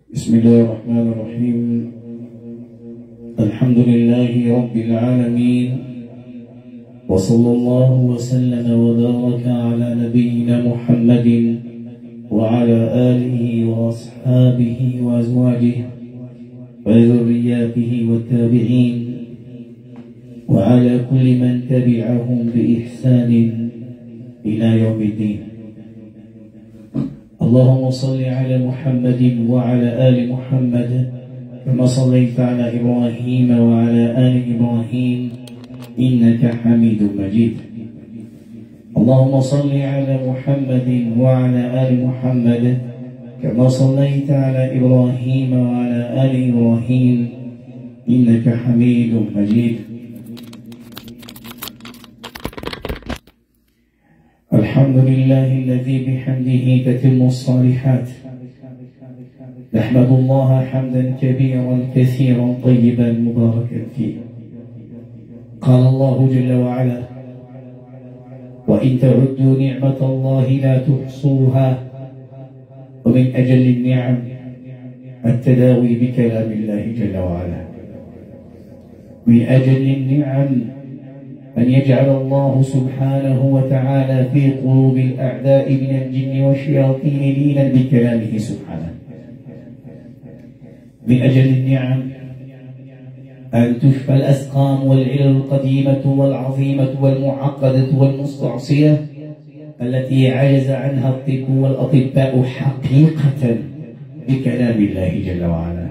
بسم الله الرحمن الرحيم. الحمد لله رب العالمين، وصلى الله وسلم وبارك على نبينا محمد وعلى آله وأصحابه وأزواجه وذرياته والتابعين وعلى كل من تبعهم بإحسان إلى يوم الدين. اللهم صل على محمد وعلى آل محمد كما صليت على إبراهيم وعلى آل إبراهيم إنك حميد مجيد. اللهم صل على محمد وعلى آل محمد كما صليت على إبراهيم وعلى آل إبراهيم إنك حميد مجيد. الحمد لله الذي بحمده تتم الصالحات. نحمد الله حمدا كبيرا كثيرا طيبا مباركا فيه. قال الله جل وعلا: وإن تعدوا نعمة الله لا تحصوها. ومن أجل النعم التداوي بكلام الله جل وعلا. من أجل النعم أن يجعل الله سبحانه وتعالى في قلوب الأعداء من الجن والشياطين لينا بكلامه سبحانه. من أجل النعم أن تشفى الأسقام والعلل القديمة والعظيمة والمعقدة والمستعصية التي عجز عنها الطب والأطباء حقيقة بكلام الله جل وعلا.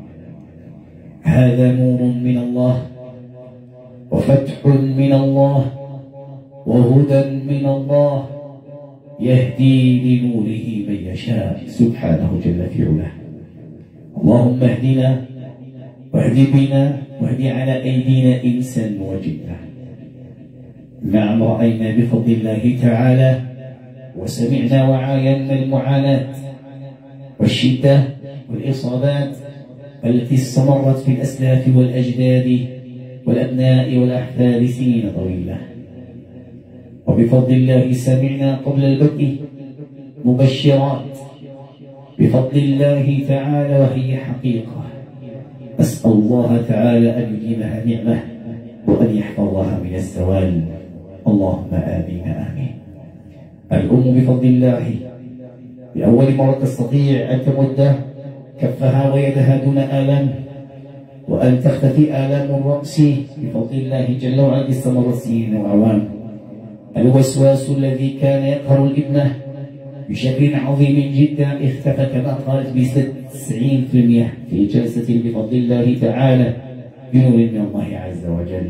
هذا نور من الله وفتح من الله وهدى من الله يهدي لنوره من يشاء سبحانه جل في علاه. اللهم اهدنا واهد بنا واهد على أيدينا إنسا وجنا. نعم، رأينا بفضل الله تعالى وسمعنا وعاينا المعاناة والشدة والإصابات التي استمرت في الأسلاف والأجداد والأبناء والأحفاد سنين طويلة. وبفضل الله سمعنا قبل البدء مبشرات بفضل الله تعالى وهي حقيقة. أسأل الله تعالى أن يديمها نعمة وأن يحفظها من الزوال. اللهم آمين آمين. الأم بفضل الله لأول مرة تستطيع أن تمد كفها ويدها دون آلام، وأن تختفي آلام الرأس بفضل الله جل وعلا استمر سنين وأعوام. الوسواس الذي كان يقهر الابنة بشكل عظيم جدا اختفى كما قالت بنسبة 90% في جلسة بفضل الله تعالى بنور من الله عز وجل.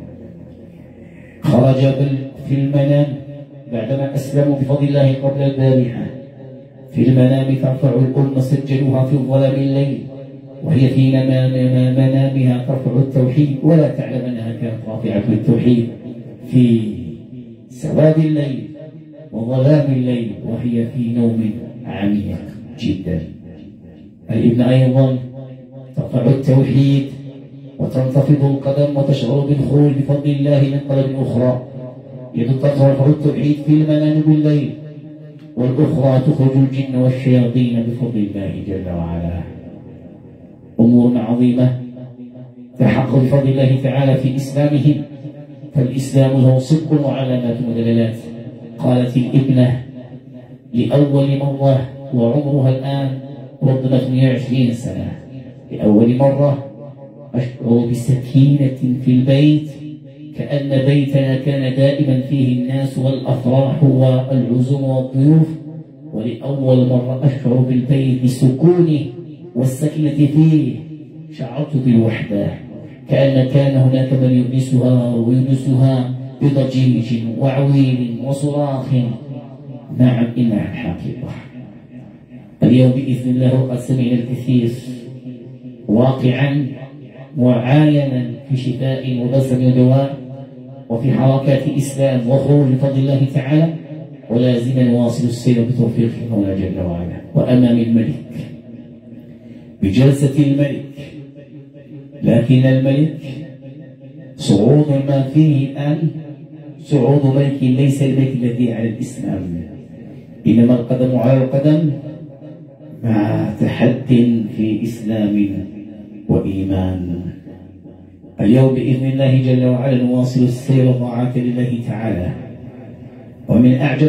خرج في المنام بعدما أسلموا بفضل الله قبل البارحة. في المنام ترفع الأم سجلها في ظلام الليل وهي في منامها ترفع التوحيد ولا تعلم أنها كانت رافعة التوحيد في سواد الليل وظلام الليل وهي في نوم عميق جدا. الابن أيضا ترفع التوحيد وتنتفض القدم وتشعر بالخروج بفضل الله من قلب أخرى. يد ترفع التوحيد في المنام بالليل والأخرى تخرج الجن والشياطين بفضل الله جل وعلا. أمور عظيمة تحقق بفضل الله تعالى في إسلامهم، فالإسلام له صدق وعلامات ودلالات. قالت الابنة لأول مرة وعمرها الآن ربما 28 سنة، لأول مرة أشعر بسكينة في البيت كأن بيتنا كان دائما فيه الناس والأفراح والعزوم والضيوف، ولأول مرة أشعر بالبيت بسكونه والسكينة فيه. شعرت بالوحدة كان هناك من يؤنسها ويونسها بضجيج وعويل وصراخ. نعم، إنها الحقيقة. اليوم بإذن الله قد سمعنا الكثير واقعا معاينا في شفاء وبسم ودواء وفي حركات إسلام وخروج بفضل الله تعالى، ولازم نواصل السير بتوفيق المولى جل وعلا. وأمام الملك بجلسة الملك، لكن الملك صعود ما فيه الآن صعود ملك ليس الملك الذي على الإسلام، إنما القدم على القدم مع تحد في إسلام وإيمان. اليوم بإذن الله جل وعلا نواصل السير طاعة لله تعالى. ومن أعجب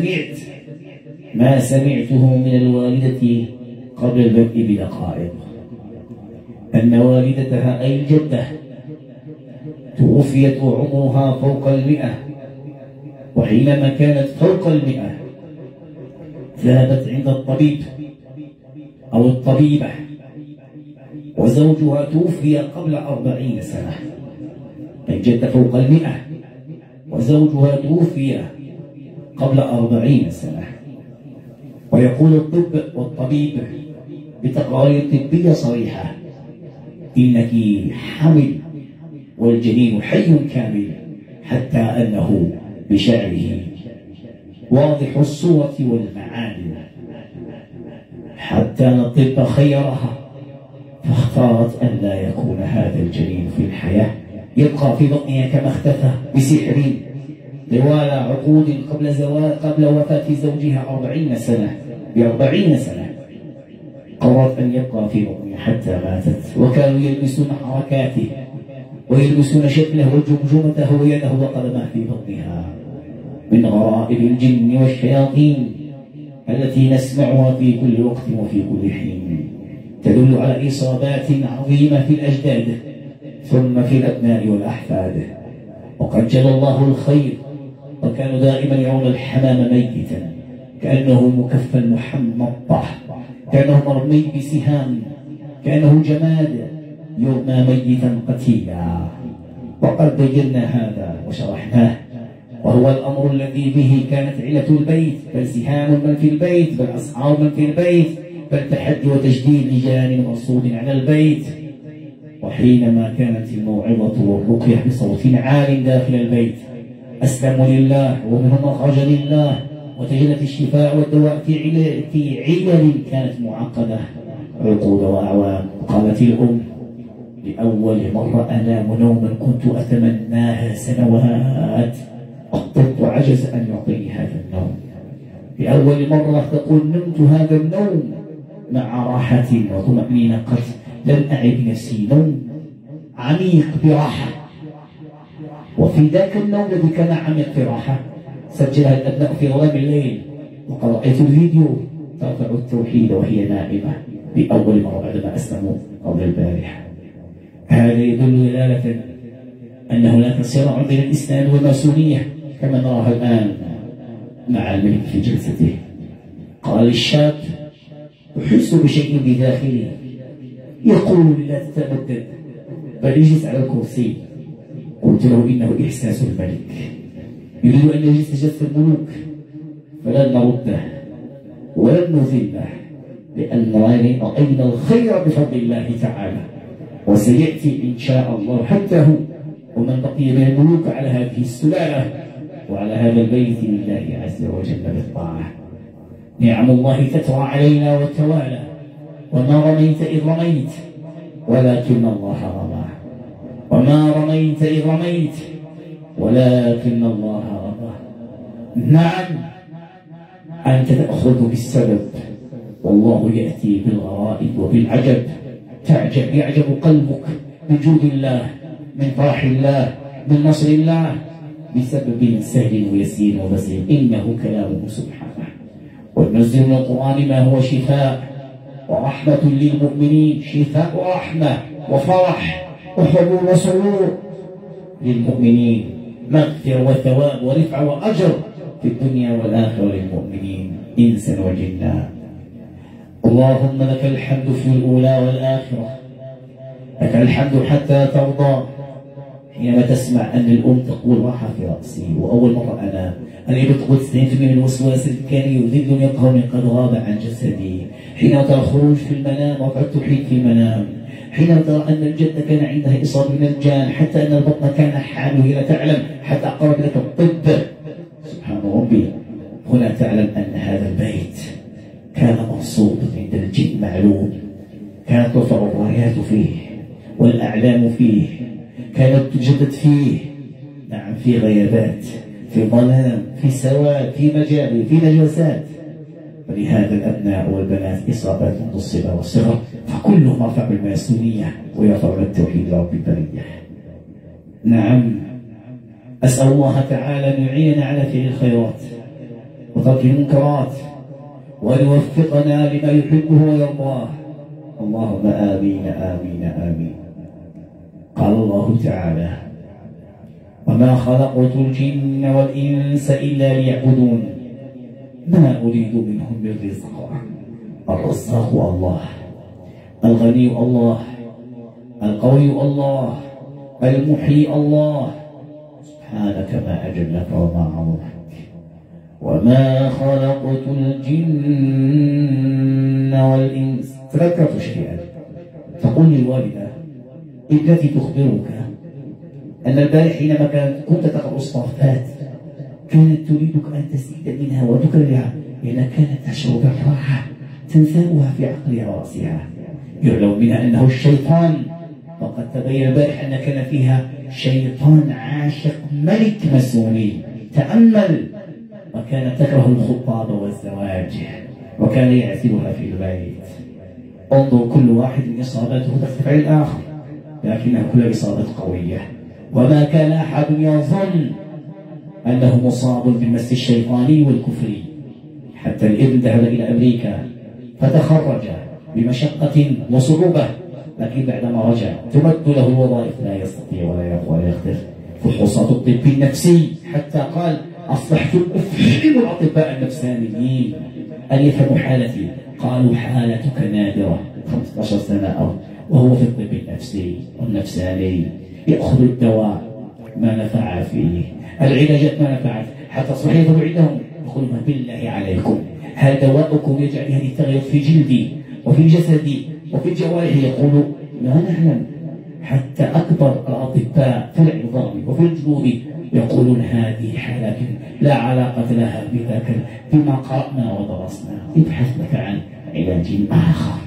ما سمعته من الوالدة قبل البدء بدقائق أن والدتها أي الجدة توفيت وعمرها فوق 100، وحينما كانت فوق 100 ذهبت عند الطبيب أو الطبيبة، وزوجها توفي قبل 40 سنة. الجدة فوق 100 وزوجها توفي قبل 40 سنة. ويقول الطب والطبيب بتقارير طبية صريحة: إنك حمل والجنين حي كامل، حتى أنه بشعره واضح الصورة والمعاني. حتى أن الطب خيرها فاختارت أن لا يكون هذا الجنين في الحياة، يبقى في بطنها كما اختفى بسحر طوال عقود قبل وفاة زوجها 40 سنة. ب40 سنة قررت أن يبقى في بطنها حتى ماتت. وكانوا يلبسون حركاته ويلبسون شكله وجمجمته ويده وقدمه في بطنها من غرائب الجن والشياطين التي نسمعها في كل وقت وفي كل حين، تدل على إصابات عظيمة في الأجداد ثم في الأبناء والأحفاد. وقد جل الله الخير، وكانوا دائما يرون الحمام ميتا كأنه مكفى محمطح، كأنه مرمي بسهام، كأنه جماد يرمى ميتا قتيلا. وقد بينا هذا وشرحناه، وهو الأمر الذي به كانت علة البيت، بل سهام من في البيت، بل أسعار من في البيت، بل تحدي وتجديد لجان مرصود على البيت. وحينما كانت الموعظة والرقية بصوت عال داخل البيت، أسلموا لله ومنهم أخرج لله، وتجلت الشفاء والدواء في علل كانت معقدة عقود وأعوام. قالت الأم: لأول مرة أنام نوما كنت أتمناها سنوات، الطب عجز أن يعطيني هذا النوم. لأول مرة تقول: نمت هذا النوم مع راحة وطمأنينة، قد لم أعب نفسي، نوم عميق براحة. وفي ذاك النوم الذي كان عميق براحة سجلها الأبناء في ظلام الليل، وقد رأيت الفيديو ترفع التوحيد وهي نائمة لأول مرة بعدما أسلموا قبل البارحة. هذا يدل دلالة أن هناك صراع بين الإسلام والماسونية كما نراها الآن مع الملك في جلسته. قال الشاب: أحس بشيء بداخلي يقول لا تتمدد بل اجلس على الكرسي. قلت له: إنه إحساس الملك يريد أن يجلس جلسة الملوك، فلن نرده ولن نذله، لأن رأينا الخير بفضل الله تعالى، وسيأتي إن شاء الله حتى هو ومن بقي من الملوك على هذه السلالة وعلى هذا البيت لله عز وجل بالطاعة. نعم الله تترى علينا وتوالى، وما رميت إذ رميت ولكن الله رمى، وما رميت إذ رميت ولكن الله رمى. نعم أنت تأخذ بالسبب والله يأتي بالغرائب وبالعجب. تعجب، يعجب قلبك من جود الله، من فرح الله، من نصر الله، بسبب سهل ويسير وبسيط. إنه كلامه سبحانه. وننزل من القرآن ما هو شفاء ورحمة للمؤمنين، شفاء ورحمة وفرح وحلول وسرور للمؤمنين، مغفرة وثواب ورفعة وأجر في الدنيا والآخرة للمؤمنين إنسا وجنا. اللهم لك الحمد في الأولى والآخرة، لك الحمد حتى ترضى. حينما تسمع أن الأم تقول: راحة في رأسي وأول مرة أنا بتقول 90% من الوسواس اللي كان يذلني يقهرني قد غاب عن جسدي. حينما ترى خروج في المنام ورفع التوحيد في المنام، حينما ترى أن الجدة كان عندها إصابة من الجان، حتى أن البطن كان حامل وهي لا تعلم، حتى أقرب لك الطب. سبحان ربي. هنا تعلم أن هذا البيت كان مرصود عند الجن معلوم، كانت ترفع الرايات فيه والأعلام فيه، كانت تجدد فيه. نعم، في غيابات، في ظلام، في سواد، في مجاري، في نجاسات، ولهذا الأبناء والبنات إصابات منذ الصبا والصغر، فكلهم رفعوا الماسونية ويرفعون التوحيد لرب البرية. نعم، أسأل الله تعالى أن يعيننا على فعل الخيرات وترك المنكرات وأن يوفقنا لما يحبه ويرضاه. اللهم آمين آمين آمين. قال الله تعالى: وما خلقت الجن والإنس إلا ليعبدون ما أريد منهم من رزق. الرزاق الله، الغني الله، القوي الله، المحيي الله. سبحانك ما أجلك وما عظمك. وما خلقت الجن والإنس. تذكرت شيئا، تقول لي الوالدة ابنتي تخبرك أن البارح حينما كنت تقرأ الصافات كانت تريدك أن تزيد منها وتكررها، لأنها كانت تشعر بالراحة تنثرها في عقلها ورأسها. يعلم منها أنه الشيطان، وقد تبين البارح أن كان فيها شيطان عاشق ملك مسوني. تأمل، وكانت تكره الخطاب والزواج، وكان يعزلها في البيت. انظر، كل واحد إصابته ترتفع الآخر، لكنها كلها إصابات قوية. وما كان أحد يظن أنه مصاب بالمس الشيطاني والكفري، حتى الابن ذهب إلى أمريكا فتخرج بمشقة وصعوبة، لكن بعدما رجع تمد له الوظائف لا يستطيع ولا يقوى ولا يقدر. فحوصات الطب النفسي حتى قال: أصبحت أفهم الأطباء النفسانيين أن يفهموا حالتي. قالوا: حالتك نادرة، 15 سنة وهو في الطب النفسي والنفساني، يأخذ الدواء ما نفع فيه، العلاجات ما نفعت، حتى أصبح يذهب عندهم يقولون: بالله عليكم هل دواؤكم يجعل هذه التغير في جلدي وفي جسدي وفي جوارحي؟ يقولوا: لا نعلم. حتى أكبر الأطباء في العظام وفي الجلود يقولون: هذه حالة لا علاقة لها بذاك بما قرأنا ودرسنا، ابحث لك عن علاج آخر.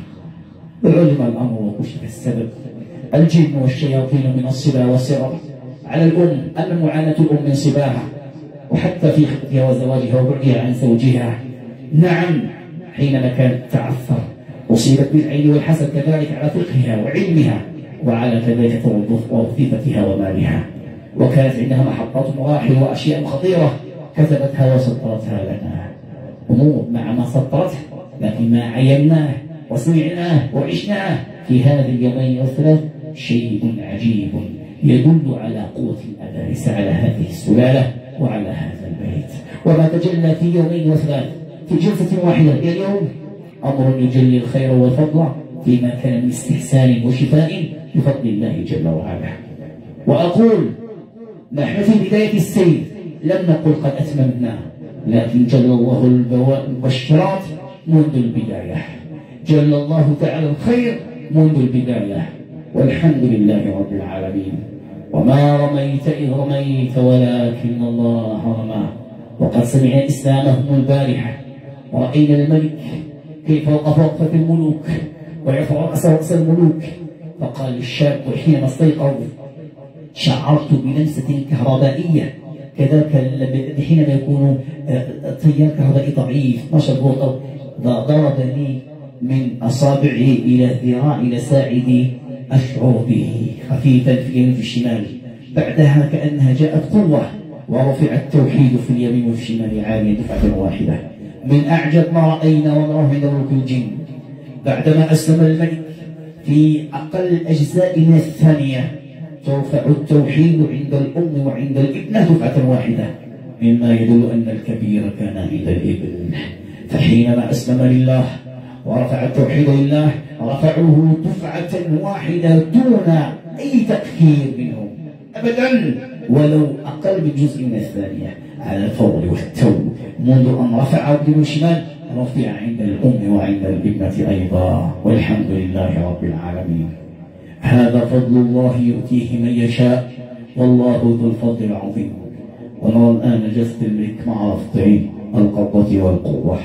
علم الأمر وكشف السبب. الجن والشياطين من الصبا والسرر على الأم، أما معاناة الأم من صباها وحتى في خطبها وزواجها وبعدها عن زوجها. نعم، حينما كانت تعثر أصيبت بالعين والحسد، كذلك على فقهها وعلمها وعلى كذلك وظيفتها ومالها، وكانت عندها محطات مراحل وأشياء خطيرة كتبتها وسطرتها لنا. أمور مع ما سطرته، لكن ما عيناه وسمعناه وعشناه في هذه اليومين والثلاث شيء عجيب يدل على قوة الأدارس على هذه السلالة وعلى هذا البيت. وما تجلى في يومين وثلاث في جلسة واحدة اليوم أمر يجلي الخير والفضل فيما كان من استحسان وشفاء بفضل الله جل وعلا. وأقول: نحن في بداية السير، لم نقل قد أتممنا، لكن جل الله المبشرات منذ البداية، جل الله تعالى الخير منذ البداية، والحمد لله رب العالمين. وما رميت إذ رميت ولكن الله رمى. وقد سمعنا إسلامهم البارحة، ورأينا الملك كيف وقف وقفة الملوك ويرفع رأس الملوك. فقال الشاب حينما استيقظ: شعرت بلمسة كهربائية، كذلك حينما يكون تيار كهربائي ضعيف نشط ضربني من أصابعي إلى ذراعي إلى ساعدي، أشعر به خفيفا في اليمين في الشمال. بعدها كأنها جاءت قوة ورفع التوحيد في اليمين وفي الشمال عاليا دفعة واحدة. من أعجب ما رأينا ونراه من ملوك الجن، بعدما أسلم الملك في أقل الأجزاء من الثانية ترفع التوحيد عند الأم وعند الابنة دفعة واحدة، مما يدل أن الكبير كان عند الابن. فحينما أسلم لله ورفع التوحيد لله رفعوه دفعة واحدة دون أي تأخير منهم أبدا، ولو أقل بجزء من الثانية، على الفور والتو. منذ أن رفع اليمين الشمال رفع عند الأم وعند الابنة أيضا، والحمد لله رب العالمين. هذا فضل الله يؤتيه من يشاء، والله ذو الفضل العظيم. ونرى الآن جسد الملك مع رفض القبضة والقوة.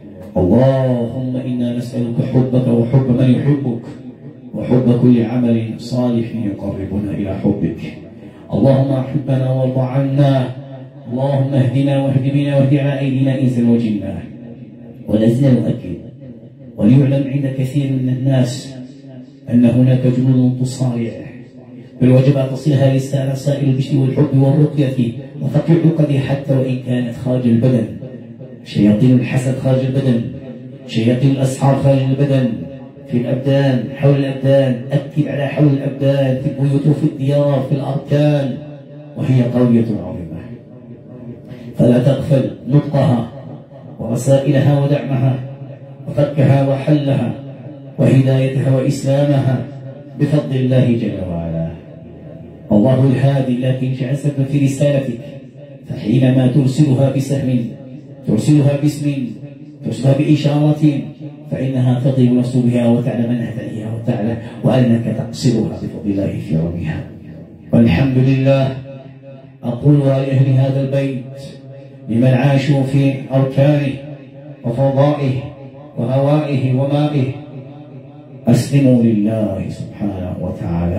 اللهم إنا نسألك حبك وحب من يحبك وحب كل عمل صالح يقربنا إلى حبك. اللهم أحبنا وارض عنا، اللهم اهدنا واهد بنا واهد على أيدينا إنسا وجنا. ولازلنا نؤكد وليعلم عند كثير من الناس أن هناك جنود تصارع، بل وجب أن تصلها رسائل البشر والحب والرقية وفك العقد حتى وإن كانت خارج البدن. شياطين الحسد خارج البدن، شياطين الأسحار خارج البدن، في الأبدان، حول الأبدان، أكد على حول الأبدان، في البيوت وفي الديار، في الأركان، وهي قوية عظيمة. فلا تغفل نطقها ورسائلها ودعمها وفكها وحلها وهدايتها وإسلامها بفضل الله جل وعلا. الله الهادي، لكن جعل سببا في رسالتك، فحينما ترسلها بسهم، ترسلها باسم، ترسلها بإشارة، فإنها تضرب نفس بها وتعلم أنها تأتيها وتعلم وأنك تقصرها بفضل الله في رميها. والحمد لله. أقول لأهل هذا البيت لمن عاشوا في أركانه وفضائه وهوائه ومائه: أسلموا لله سبحانه وتعالى.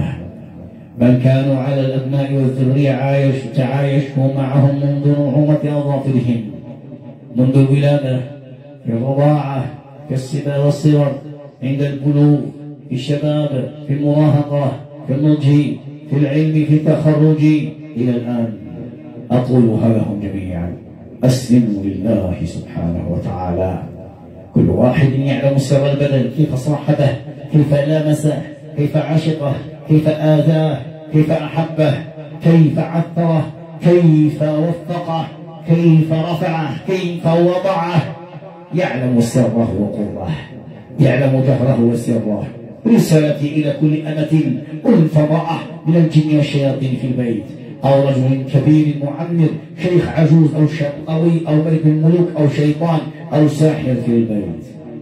من كانوا على الأبناء والذرية تعايشوا معهم منذ نعومة أظافرهم، منذ الولادة، في الرضاعة، في الصبا والصغر، عند البلوغ، في الشباب، في المراهقة، في النضج، في العلم، في التخرج، إلى الآن. أقولها لهم جميعا: أسلموا لله سبحانه وتعالى. كل واحد يعلم سر البدن، كيف صاحبه، كيف لامسه، كيف عشقه، كيف آذاه، كيف أحبه، كيف عثره، كيف وفقه، كيف رفعه، كيف وضعه. يعلم سره وقره، يعلم جهره وسره. رسالتي إلى كل أمة انفضأه من الجن والشياطين في البيت، أو رجل كبير معمر، شيخ عجوز أو شاب قوي أو ملك الملوك أو شيطان أو ساحر في البيت.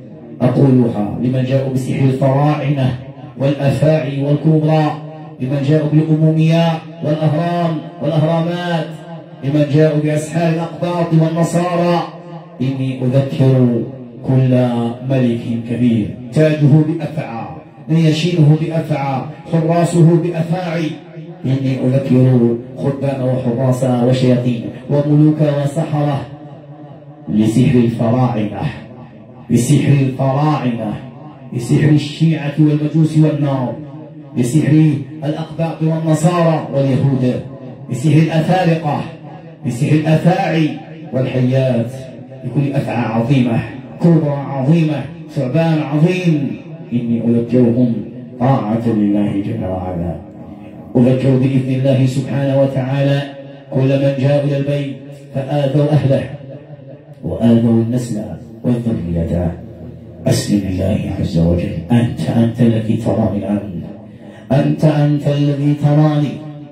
أقولها لمن جاءوا بسحر الفراعنة والأفاعي والكبرى، لمن جاءوا بالأمومياء والأهرام والأهرامات، لمن جاءوا بأسحار الأقباط والنصارى. إني أذكر كل ملك كبير تاجه بأفعى، نياشينه بأفعى، حراسه بأفاعي. إني أذكر خدام وحراس وشياطين وملوك وسحرة لسحر الفراعنة، بسحر الفراعنة، بسحر الشيعة والمجوس والنار، بسحر الأقباط والنصارى واليهود، بسحر الأفارقة، بسحر الأفاعي والحيات، بكل أفعى عظيمة، كبرى عظيمة، ثعبان عظيم. إني أذكرهم طاعة لله جل وعلا. أذكر بإذن الله سبحانه وتعالى كل من جاء إلى البيت فآذوا أهله وآذوا النسل والذرية. أسلم لله عز وجل. أنت الذي تراني الآن، أنت الذي تراني،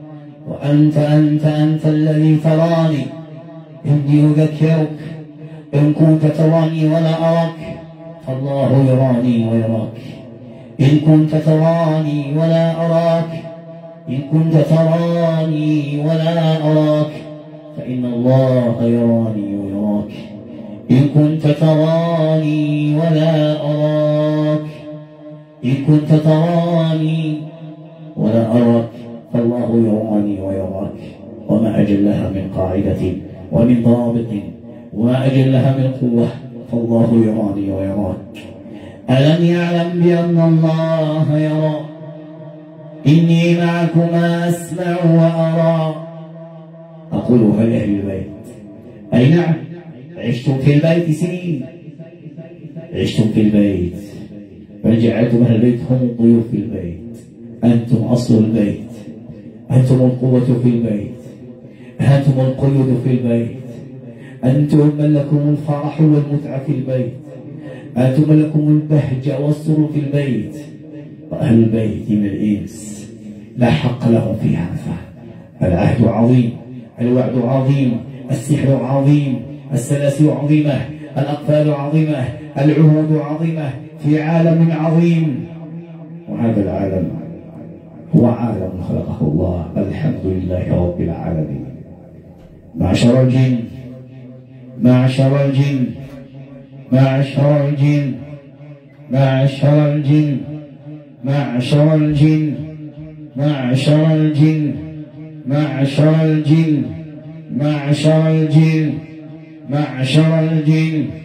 وأنت الذي تراني. إني أذكرك: إن كنت تراني ولا أراك فالله يراني ويراك. إن كنت تراني ولا أراك، إن كنت تراني ولا أراك، فإن الله يراني ويراك. إن كنت تراني ولا أراك، إن كنت تراني ولا أراك، فالله يراني ويراك. وما أجلها من قاعدة ومن ضابط، وما أجلها من قوة، فالله يراني ويراك. ألم يعلم بأن الله يرى؟ إني معكما أسمع وأرى. أقولها لأهل البيت. أي نعم، عشتم في البيت سنين، عشتم في البيت، بل جعلتم أهل البيت هم الضيوف في البيت. أنتم أصل البيت، أنتم القوة في البيت، أنتم القيود في البيت، أنتم من لكم الفرح والمتعة في البيت، أنتم من لكم البهجة والسرور في البيت. وأهل البيت من الإنس لا حق لهم في هذا. العهد عظيم، الوعد عظيم، السحر عظيم، السلاسل عظيمة، الأقفال عظيمة، العهود عظيمة، في عالم عظيم. وهذا العالم هو عالم خلقه الله. الحمد لله رب العالمين. معشر الجن، معشر الجن، معشر الجن، معشر الجن، معشر الجن، معشر الجن، معشر الجن، معشر الجن، معشر الجن،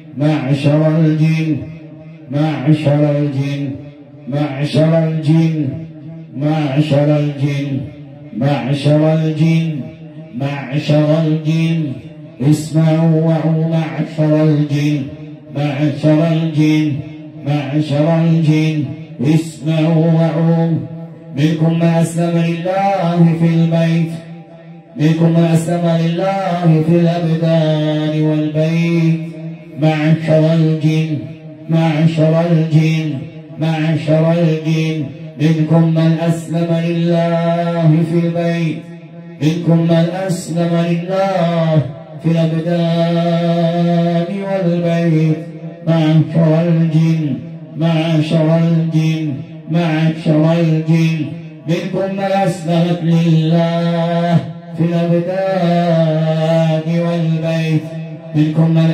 معشر الجن معشر الجن معشر الجن معشر الجن معشر الجن معشر الجن اسمعوا وعوا معشر الجن معشر الجن معشر الجن اسمعوا وعوا منكم من أسلم لله في البيت منكم من أسلم لله في الأبدان والبيت معشر الجن معشر الجن معشر الجن منكم من أسلم لله في البيت منكم من أسلم لله في الأبدان والبيت معشر الجن معشر الجن معشر الجن منكم من أسلمت لله في الأبدان والبيت منكم من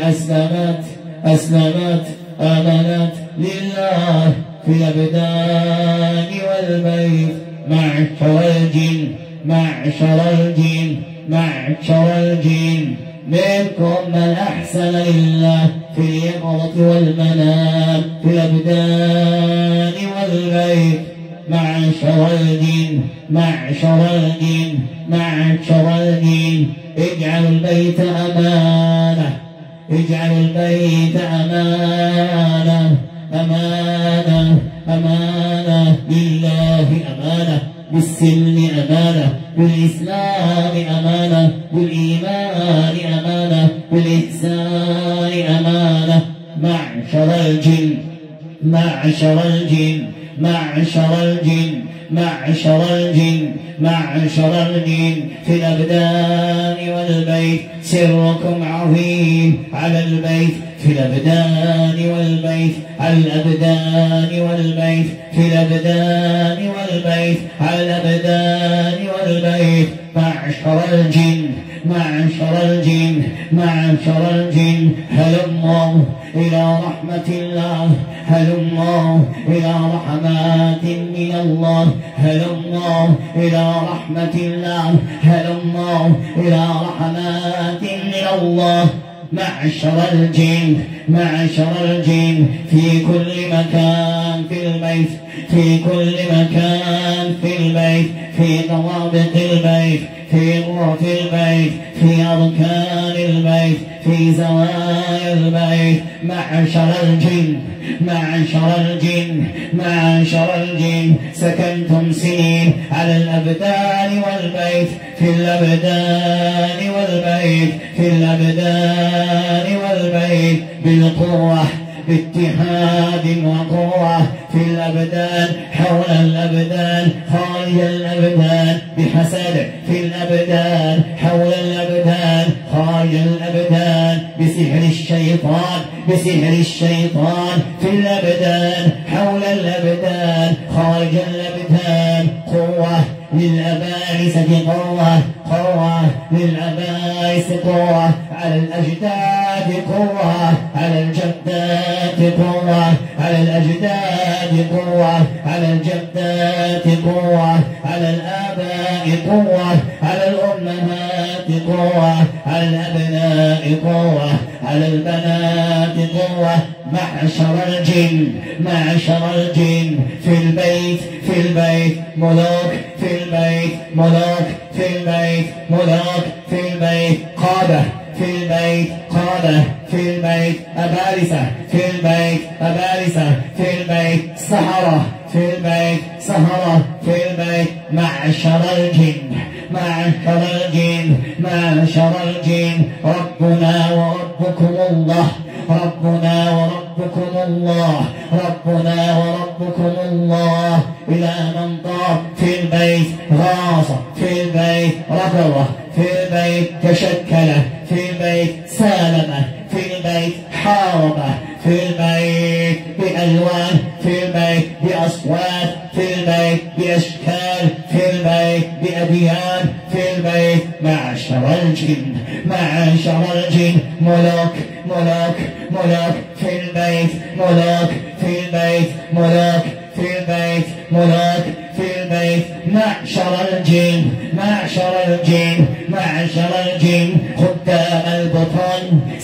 أسلمت آمنت لله في الأبدان والبيت معشر الجن معشر الجن معشر الجن منكم من أحسن لله في اليقظة والمنام في الأبدان والبيت معشر الجن معشر الجن معشر الجن اجعلوا البيت أمانة اجعلوا البيت أمانة أمانة أمانة لله أمانة بالسلم أمانة بالإسلام أمانة بالإيمان أمانة بالإحسان أمانة معشر الجن معشر الجن معشر الجن معشر الجن معشر الجن في الأبدان والبيت سركم عظيم على البيت في الأبدان والبيت على الأبدان والبيت في الأبدان والبيت على الأبدان والبيت معشر الجن معشر الجن معشر الجن هلموا إلى رحمة الله هلموا إلى رحمات من الله هلموا إلى رحمة الله هلموا إلى رحمات من الله معشر الجن معشر الجن في كل مكان في البيت في كل مكان في البيت في طوابق البيت في غرف البيت في أركان البيت في زوايا البيت معشر الجن معشر الجن معشر الجن سكنتم سنين على الأبدان والبيت في الأبدان والبيت في الأبدان والبيت بالقوة باتحاد وقوة في الأبدان حول الأبدان خارج الأبدان بحسد في الأبدان حول الأبدان خارج الأبدان بسحر الشيطان بسحر الشيطان في الأبدان حول الأبدان خارج الأبدان قوة للأبائس قوة قوة للأبائس قوة على الأجداد قوة على الجدات قوة على الأجداد قوة على الجدات قوة على الآباء قوة على الأمهات قوة على الأبناء قوة على البنات قوة معشر الجن معشر الجن في البيت في البيت ملوك في البيت ملوك في البيت ملوك في البيت قادة في البيت قادة في البيت أبارسة في البيت أبارسة في البيت سحرة في البيت سهرة في البيت معشر الجن معشر الجن معشر الجن ربنا وربكم الله ربنا وربكم الله ربنا وربكم الله إلى من طاب في البيت غاص في البيت ركض في البيت تشكل في البيت سالم في البيت حارب في البيت بألوان في البيت بأصوات في البيت بأشكال في البيت بأديان في البيت معشر الجن معشر الجن ملوك ملوك ملوك في البيت ملوك في البيت ملوك في البيت ملوك في البيت معشر الجن معشر الجن معشر الجن خدام البطن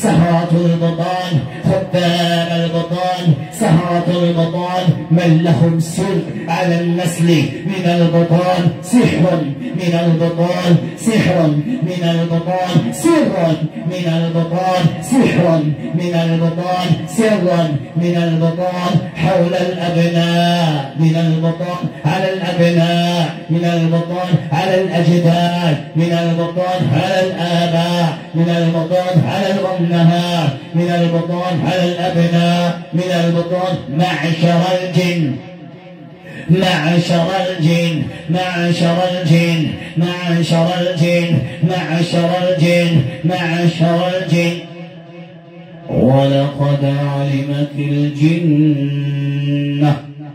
سهرة البطان، خدام البطان، سهرة البطان، من لهم سر على النسل من البطان، سحر من البطان، سحر من البطان، سر من البطان، سحر من البطان، سرا من البطان، حول الأبناء من البطان، على الأبناء من البطان، على الأجداد من البطان، على الآباء من البطان، على الأمهات من البطان، على الأبناء من البطان، معشر الجن، معشر الجن، معشر الجن، معشر الجن، معشر الجن، معشر الجن، ولقد علمت الجنة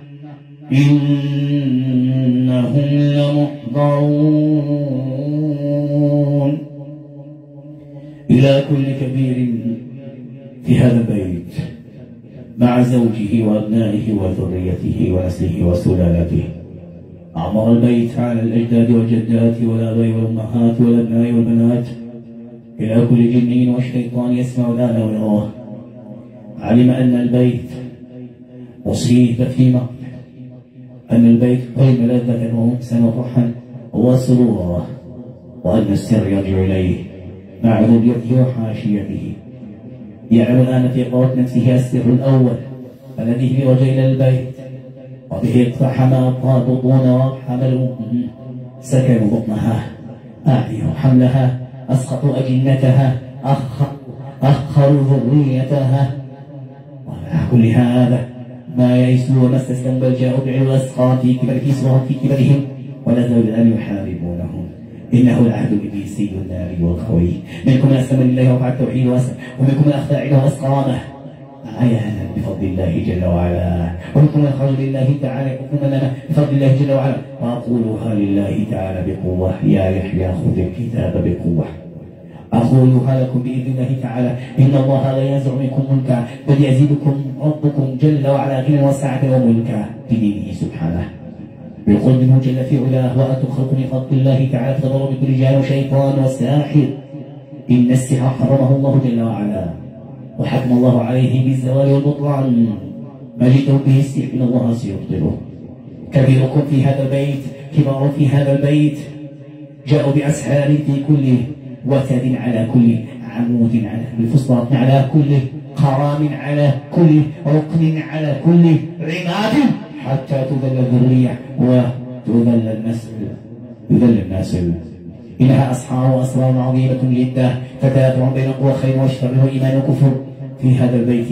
إنهم لمحضرون. إلى كل كبير في هذا البيت مع زوجه وأبنائه وذريته ونسله وسلالته، أعمر البيت على الأجداد والجدات والآباء والأمهات والأبناء والبنات، إلى كل جن وشيطان يسمع الآن ويراه، علم أن البيت أصيب فيما أن البيت قيم لذة وأنسا وفرحا وسرورا، وأن السر يرجع إليه مع ذريته وحاشيته. يعلم الآن في قوة نفسه السر الأول الذي به رجع إلى البيت، وبه اقتحم أبطال بطون وحملوا سكنوا بطنها، أعيوا حملها، أسقطوا أجنتها، أخروا ذريتها. ومع كل هذا ما يئسوا وما استسلموا، بل جاءوا بعلو الأسقام في كبرهم ولا زالوا الآن يحاربونهم. إنه العهد الإبليسي النار والخوي، منكم من أسلم لله وفعل التوحيد ومنكم من أخذ عله وأسقامه عيانا بفضل الله جل وعلا، ومنكم من خرج لله تعالى بفضل الله جل وعلا. وأقولها لله تعالى بقوة، يا يحيى خذ الكتاب بقوة. أقولها لكم بإذن الله تعالى، إن الله لا ينزع منكم ملكا، بل يزيدكم ربكم جل وعلا غنى وسعة وملكا بدينه سبحانه، بقول منه جل في علاه، وأنتم خلق من خلق الله تعالى، تضروا بكل جان وشيطان وساحر. إن السحر حرمه الله جل وعلا، وحكم الله عليه بالزوال والبطلان. ما جئتم به السحر إن الله سيبطله. كبيركم في هذا البيت، كبار في هذا البيت، جاءوا بأسحار في كل وتد، على كل عمود، على كل فسطاط، على كل قرام، على كل ركن، على كل عماد، حتى تذل الذرية وتذل النسل. إنها أسحار وأسرار عظيمة جدا، تتابع بين قوى خير وشر وإيمان وكفر في هذا البيت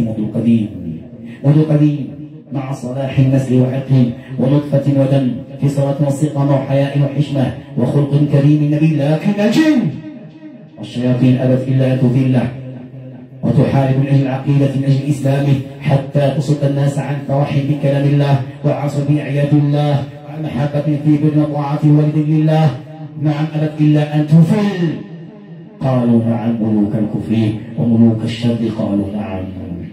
منذ قديم، مع صلاح النسل وعقل ونطفة ودم، في صلاة واستقامة وحياء وحشمة وخلق كريم نبيل. لكن الجن والشياطين أبت إلا أن تذله وتحارب من أجل العقيدة، من أجل إسلامه، حتى تصد الناس عن فرح بكلام الله وعصر بأعياد الله، وعن محبة في بر وطاعة والد لله. نعم، أبت إلا أن تفل. قالوا نعم، ملوك الكفر وملوك الشر قالوا نعم.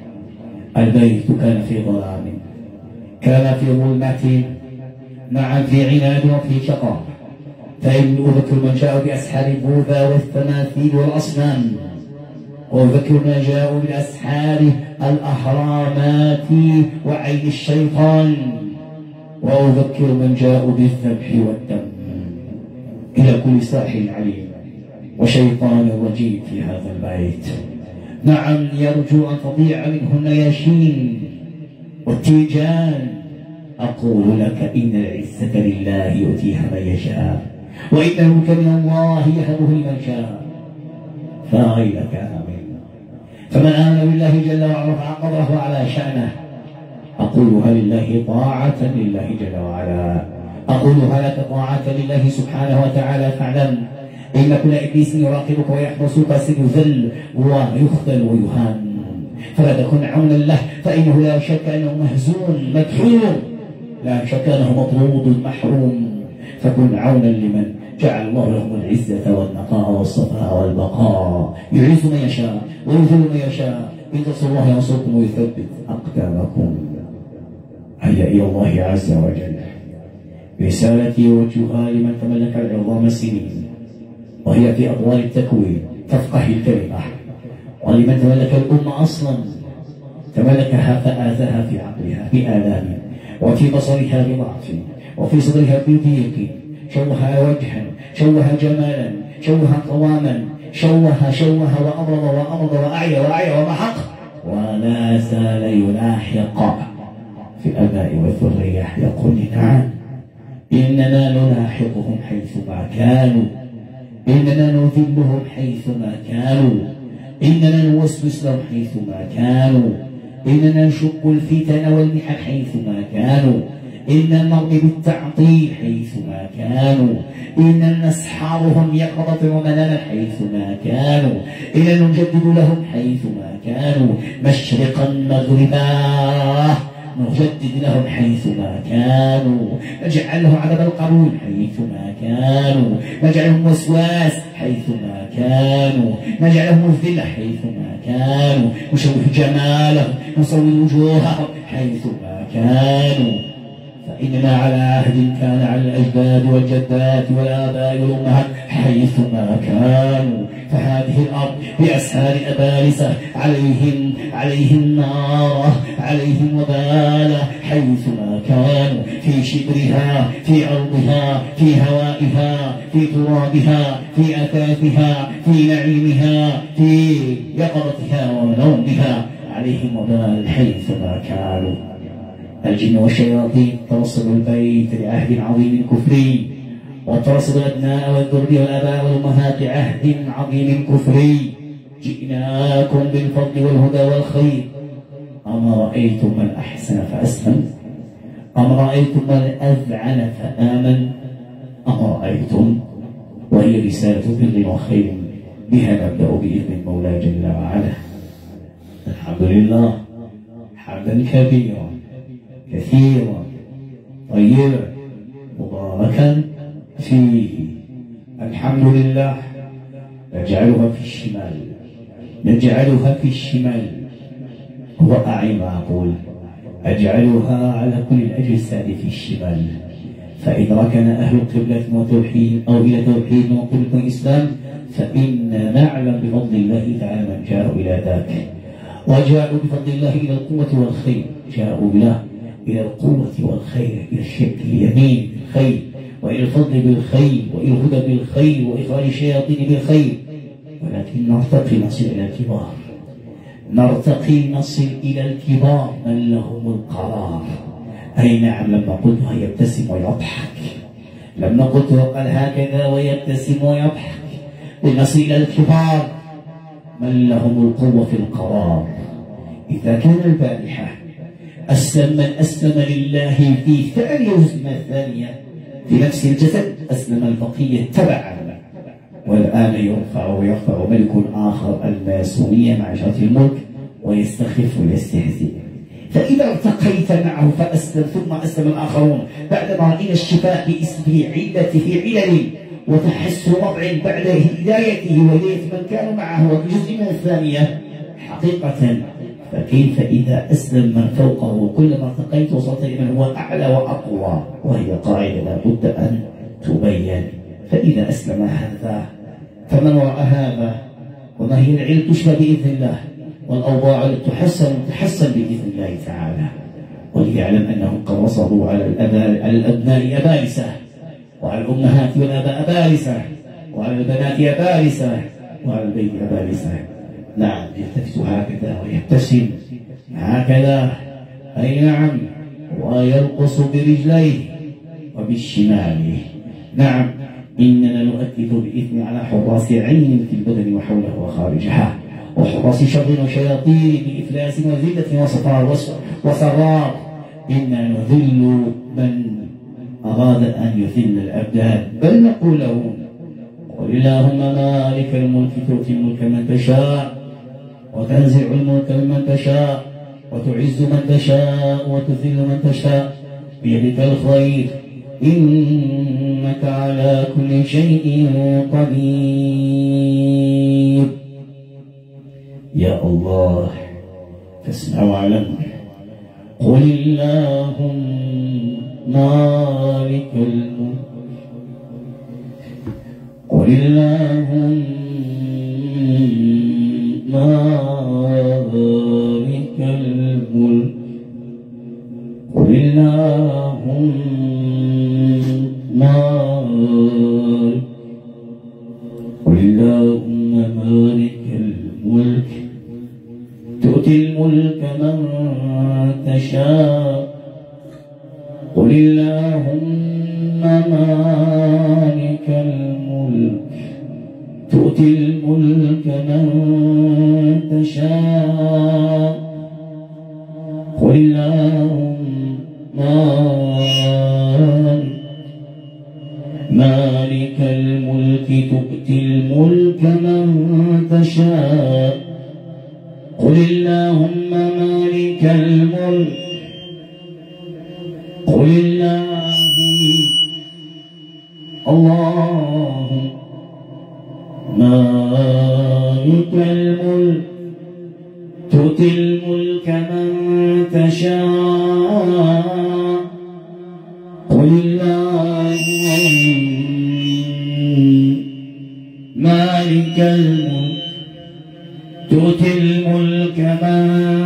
البيت كان في ظلام، كان في ظلمة، نعم، في عناد وفي شقاء. فإن أذكر من جاء بأسحار البوذا والتماثيل والأصنام، وأذكر من جاءوا بأسحار الأهرامات وعين الشيطان، وأذكر من جاءوا بالذبح والدم. إلى كل ساحر عليم وشيطان رجيم في هذا البيت، نعم، يرجو أن تضيع منه النياشين والتيجان. أقول لك إن العزة لله يؤتيها من يشاء، وإن الملك من الله يهبه لمن شاء. فغيرك آمن، فمن آمن بالله جل وعلا رفع قدره على شأنه. أقولها لله طاعة لله جل وعلا، أقولها لك طاعة لله سبحانه وتعالى. فاعلم إن كل إبليس يراقبك ويحرسك سيذل ويخذل ويهان، فلا تكن عونا له، فإنه لا شك أنه مهزوم مدحور، لا شك أنه مطرود محروم. فكن عونا لمن جعل الله لهم العزة والنقاء والصفاء والبقاء، يعز من يشاء ويذل من يشاء. إن تنصروا الله ينصركم ويثبت أقدامكم. هيا إلى الله عز وجل. رسالتي وجهها لمن تملك العظام سنين، وهي في أطوار التكوين، تفقه الكلمة ولمن تملك الأمة أصلا تملكها فآذاها في عقلها بآلام، وفي بصرها بضعف، وفي صدرها بضيق، شوه وجها، شوه جمالا، شوه قواما، شوه وأمرض وأعيا ومحق، ولا زال يلاحق في الآباء والذرية. يقول نعم إننا نلاحقهم حيثما كانوا، إننا نذلهم حيثما كانوا، إننا نوسوس لهم حيثما كانوا، إننا نشق الفتن والمحن حيثما كانوا، إننا نرمي بالتعطيل حيثما كانوا، إننا نسحرهم يقظة ومناما حيثما كانوا، إننا نجدد لهم حيثما كانوا، مشرقا مغربا نجدد لهم حيثما كانوا، نجعلهم عذاب القبول حيثما كانوا، نجعلهم وسواس حيثما كانوا، نجعلهم الذلة حيثما كانوا، نشوه جمالهم، نصور وجوههم حيثما كانوا. فإننا على عهد كان على الأجداد والجدات والآباء والأمهات حيثما كانوا. فهذه الأرض بأسهار أبالسة عليهم نار، عليهم وبال حيثما كانوا، في شبرها، في أرضها، في هوائها، في ترابها، في أثاثها، في نعيمها، في يقظتها ونومها، عليهم وبال حيثما كانوا. الجن والشياطين ترصدوا البيت لعهد عظيم كفري، وترصد الأبناء والذرية والآباء والأمهات لعهد عظيم كفري. جئناكم بالفضل والهدى والخير، أما رأيتم من أحسن فأسلم، أم رأيتم من أذعن فآمن، أم رأيتم، وهي رسالة بر وخير بها نبدأ بإذن المولى جل وعلا. الحمد لله حمدا كبيرا كثيرا طيبا مباركا فيه. الحمد لله نجعلها في الشمال، نجعلها في الشمال، هو أعي ما أقول، أجعلها على كل الأجساد في الشمال. فإن ركن أهل قبلة وتوحيد أو إلى توحيد وقبلة الإسلام فإن نعلم بفضل الله تعالى من جاءوا إلى ذاك، وجاءوا بفضل الله إلى القوة والخير، جاءوا له إلى القوة والخير، إلى الشرك اليمين بالخير، وإلى الفضل بالخير، وإلى الهدى بالخير، وإخراج الشياطين بالخير. ولكن نرتقي نصل إلى الكبار، نرتقي نصل إلى الكبار من لهم القرار. أي نعم، لما قلتها يبتسم ويضحك، لما قلتها قال هكذا ويبتسم ويضحك. لنصل إلى الكبار من لهم القوة في القرار. إذا كان البارحة أسلم من أسلم لله في ثانية وزمة ثانية في نفس الجسد، أسلم البقية تبعا، والآن يرفع ملك آخر الماسونية مع شرط الملك ويستخف ويستهزئ. فإذا ارتقيت معه فأسلم ثم أسلم الآخرون بعدما رأينا الشفاء في علل وتحسن وضع بعد هدايته وهداية من كانوا معه وفي جزء من الثانية حقيقة. فكيف إذا أسلم من فوقه؟ كلما ارتقيت وصلت إلى من هو أعلى وأقوى، وهي قاعدة لا بد أن تبين. فإذا أسلم هذا فمن وراء هذا، وما هي العلم تشفى بإذن الله، والأوضاع تحسن بإذن الله تعالى. وليعلم أنهم قد وصلوا على الأبناء أبالسة، وعلى الأمهات والآباء أبالسة، وعلى البنات أبالسة، وعلى البيت أبالسة. نعم، يلتفت هكذا ويبتسم هكذا، أي نعم، ويرقص برجليه وبالشمال. نعم، إننا نؤكد بإذن على حراس عين في البدن وحوله وخارجها، وحراس شر وشياطين بإفلاس وذلة وصرار. إنا نذل من أراد أن يذل الأبدان، بل نقول له قل اللهم مالك الملك تؤتي الملك من تشاء وتنزع الملك ممن تشاء وتعز من تشاء وتذل من تشاء بيدك الخير إنك على كل شيء قدير. يا الله فاسمع واعلم. قل اللهم مالك الملك، قل اللهم قل اللهم مالك الملك تؤتي الملك من تشاء قل اللهم مالك الملك تؤتي الملك من تشاء قل اللهم مالك الملك تؤتي الملك من تشاء قل اللهم مالك الملك قل اللهم مالك الملك تؤتي الملك من تشاء قل اللهم مالك الملك تؤتي الملك من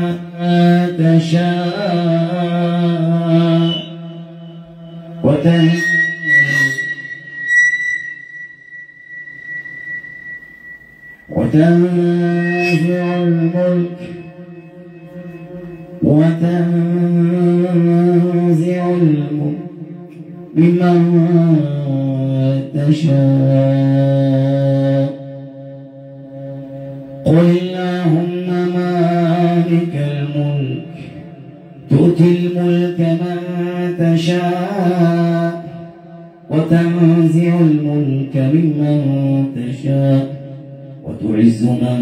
تشاء وتنزع الملك ممن تشاء قل اللهم مالك الملك تؤتي الملك من تشاء وتنزع الملك ممن تشاء وتعز من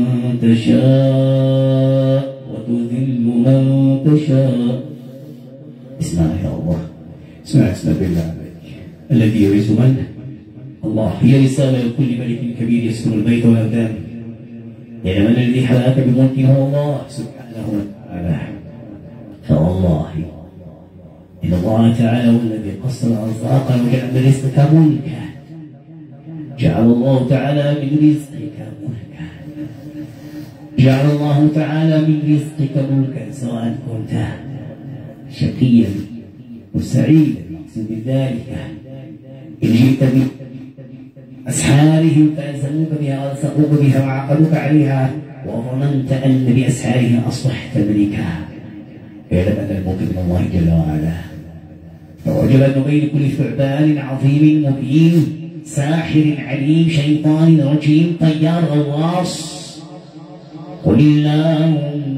تشاء وتذل من تشاء. بسم الله يا الله. اسمع بالله عليك الذي يعز من الله. هي رسالة لكل ملك كبير يسكن البيت والأبدان. يعلم أن الذي حلاك بملكه هو الله سبحانه وتعالى. فوالله إن الله تعالى هو الذي قسم أرزاقا وجعل من رزقك ملكا. جعل الله تعالى من رزقك ملكا. جعل الله تعالى من رزقك ملكا سواء كنت شقيا وسعيدا. اقصد بذلك إن جئت بأسحارهم فألزموك بها وألصقوك بها وعقدوك عليها وظننت أن بأسحارهم أصبحت ملكا. اعلم أن الملك من الله جل وعلا. فوجب أن بين كل ثعبان عظيم مبين ساحر عليم شيطان رجيم طيار غواص. قل اللهم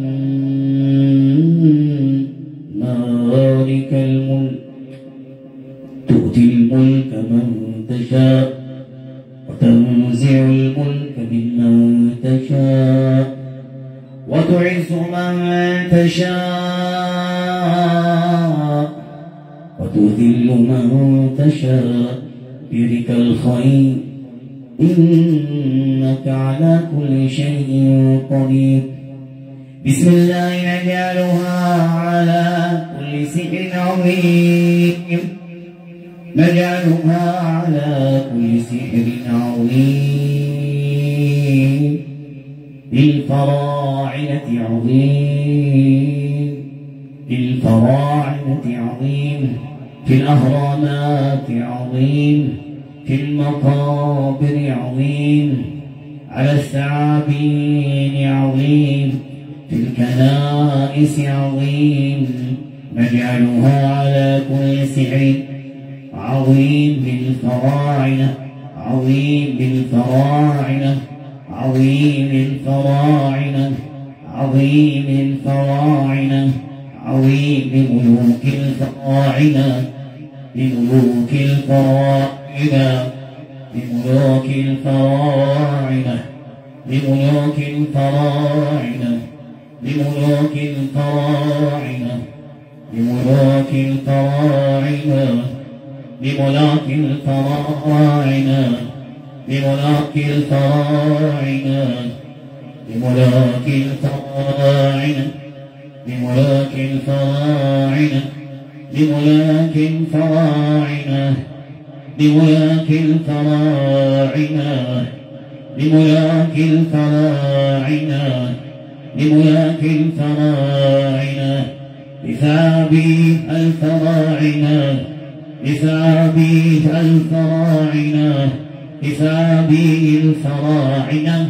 مالك الملك تؤتي الملك من تشاء وتنزع الملك ممن تشاء وتعز من تشاء وتذل من تشاء بيدك الخير إنك على كل شيء قدير. بسم الله نجعلها على كل سحر عظيم. نجعلها على كل سحر عظيم. للفراعنة عظيم. للفراعنة عظيم. في الأهرامات عظيم. في المقابر عظيم. على الثعابين عظيم. في الكنائس عظيم. نجعلها على كل سحر عظيم. للفراعنة عظيم. للفراعنة عظيم. للفراعنة عظيم. للفراعنة عظيم. لملوك الفراعنة. لملوك الفراعنة. لملوك الفراعنة. لملوك الفراعنة. لملوك الفراعنة. لملوك الفراعنة. لملوك الفراعنة. لملوك الفراعنة. لملوك الفراعنة. لملوك الفراعنة. لملوك الفراعنة. لملوك الفراعنة. لملوك الفراعنة. لملوك الفراعنة. بثابت الفراعنة بثابت الفراعنة بثابت الفراعنة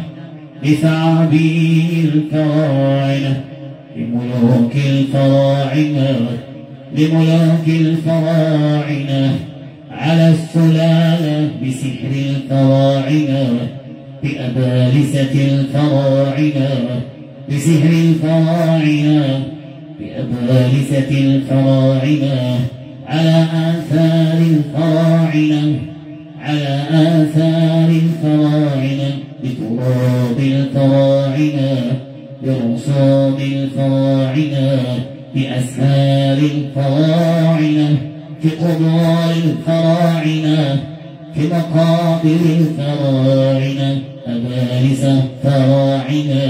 بثابت الفراعنة لملوك الفراعنة لملوك الفراعنة على السلالة بسحر الفراعنة بأبالسة الفراعنة بسحر الفراعنة بأبالسة الفراعنة على آثار الفراعنة على آثار الفراعنة بتراب الفراعنة برسوم الفراعنة بأسهار الفراعنة في قبور الفراعنة في مقابر الفراعنة أبالسة فراعنة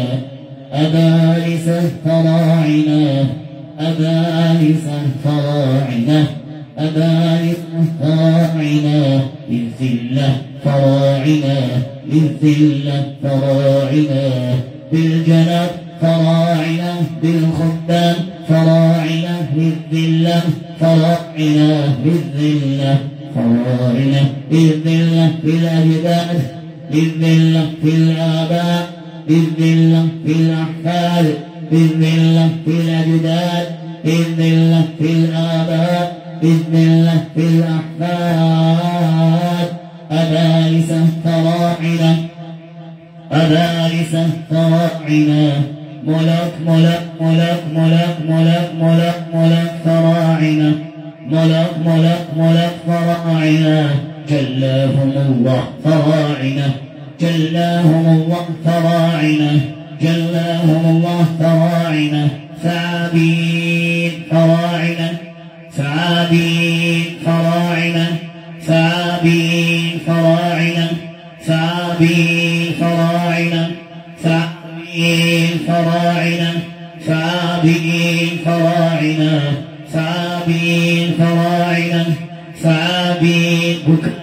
أبالسة فراعنة أبالسة فراعنة أبالسة فراعنة للذلة فراعنة للذلة فراعنة بالجنب فراعنة بالخدام فراعنة للذلة فراعنة للذلة فراعنة للذلة في الأجداد للذلة في الآباء للذلة في الأحفاد للذلة في الأجداد للذلة في الآباء للذلة في الأحفاد أبالسة فراعنة أبالسة فراعنة ملك ملك ملك ملك ملك ملك ملك فراعنة ملك ملك ملك فراعنة جلاهم الله فراعنة جلاهم الله فراعنة جلاهم الله فراعنة ثابين فراعنة ثابين فراعنة ثابين فراعنة ثابين فراعنة ثابين فراعنة ثابين فراعنة ثابين فراعنة ثابين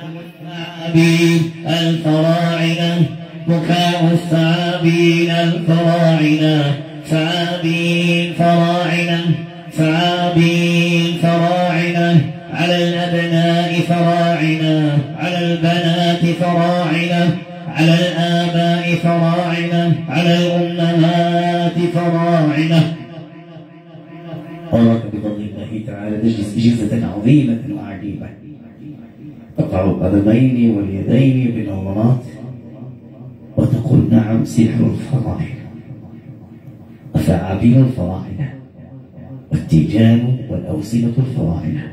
ثابين الفراعنة بكاء الثابين الفراعنة ثابين فراعنة ثابين فراعنة على الأبناء فراعنة على البنات فراعنة على الآباء فراعنة على الأمهات فراعنة. أراك بفضل الله تعالى تجلس جلسة عظيمة وعجيبة تقع القدمين واليدين بالنظرات وتقول نعم سحر الفراعنة وثعابين الفراعنة والتيجان والأوسمة الفراعنة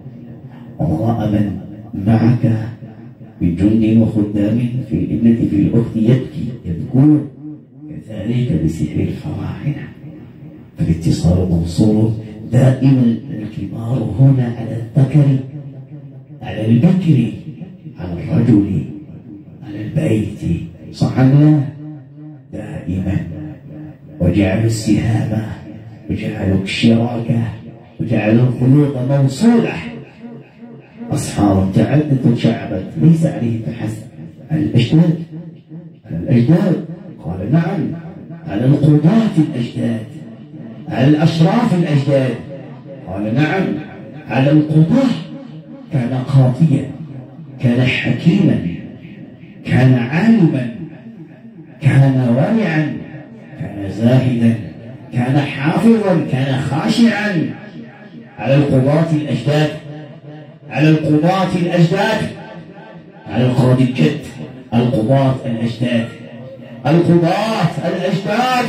وراء من معك من جند وخدام في الابنة في الأخت يبكون كذلك بسحر الفراعنة. فالاتصال موصول دائما الكبار هنا على الذكر على البكر على الرجل على البيت صح لا دائما وجعلوا السهام وجعلوا الشراكة وجعلوا الخيوط موصولة أصحاب تعدد شعبت ليس عليه فحسب على الأجداد على الأجداد قال نعم على القضاة الأجداد على الأشراف الأجداد قال نعم على القضاة كان قاضيا كان حكيما كان عالما كان ورعا كان زاهدا كان حافظا كان خاشعا على القضاة الأجداد على القضاة الأجداد على القاضي الجد القضاة الأجداد القضاة الأجداد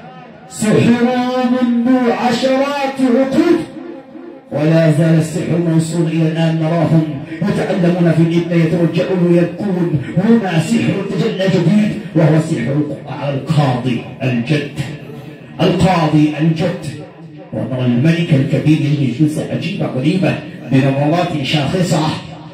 سحروا منذ عشرات عقود ولا زال السحر موصول إلى الآن نراهم يتعلمون في الإبن يتوجعون ويبكون هنا سحر تجلى جديد وهو سحر القاضي الجد القاضي الجد ونرى الملك الكبير يجلس جلسة عجيبة غريبة بنظرات شاخصة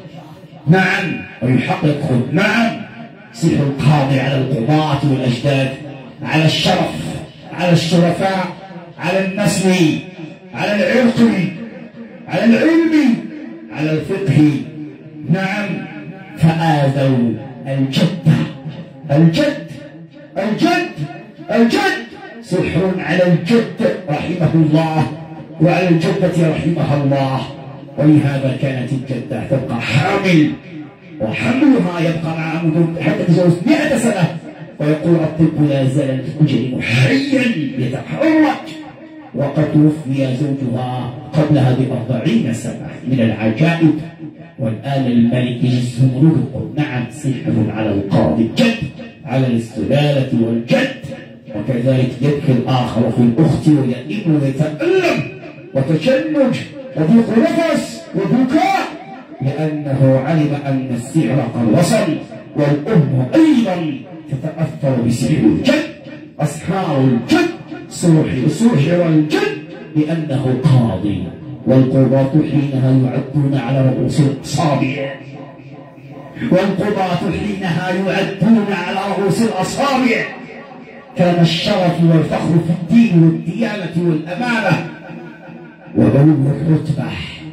نعم ويحقق نعم سحر القاضي على القضاة والأجداد على الشرف على الشرفاء على النسل على العرق على العلم على الفقه نعم فآذوا الجد الجد الجد الجد سحر على الجد رحمه الله وعلى الجدة رحمها الله. ولهذا كانت الجدة تبقى حامل، وحملها يبقى مع مدة حتى تجاوز 100 سنة، ويقول الطب لا زال تجرم حيا يتحرك، وقد توفي زوجها قبلها ب40 سنة. من العجائب. والآن الملك الزمرد يقول نعم سحر على القاضي الجد، على السلالة والجد، وكذلك يبكي الآخر في الأخت ويئن ويتألم وتشنج وضيق نفس وبكاء، لأنه علم أن السحر قد وصل. والأم أيضا تتأثر بسحر الجد، أسحار الجد، سحر الجد، لأنه قاضي. والقضاة حينها يعدون على رؤوس الأصابع، والقضاة حينها يعدون على رؤوس الأصابع. كان الشرف والفخر في الدين والديانة والأمانة وبلوغ الرتبة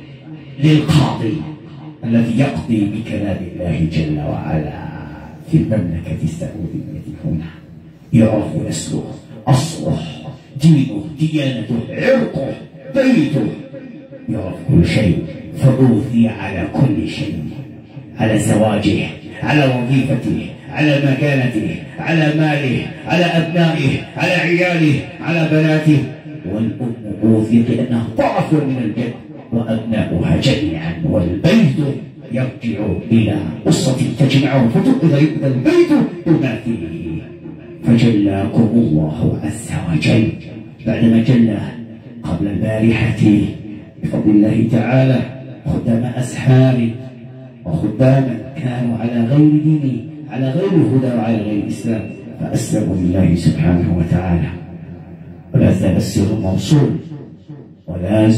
للقاضي الذي يقضي بكلام الله جل وعلا. في المملكة السعودية هنا يعرف نسله، أصله، دينه، ديانته، عرقه، بيته، يعرف كل شيء. فأوذي على كل شيء، على زواجه، على وظيفته، على مكانته، على ماله، على أبنائه، على عياله، على بناته. والأم أوذي لأنها ضعف من الجد وأبناؤها جميعا، والبيت يرجع إلى قصة تجمعهم فتؤذى يؤذى البيت بما فيه. فجلاكم الله عز وجل بعدما جلى قبل البارحة بفضل الله تعالى خدام أسحار وخداما كانوا على غير دينه، على غير الهدى وعلى غير الإسلام، فأسلموا لله سبحانه وتعالى. ولا زال السر موصول، ولا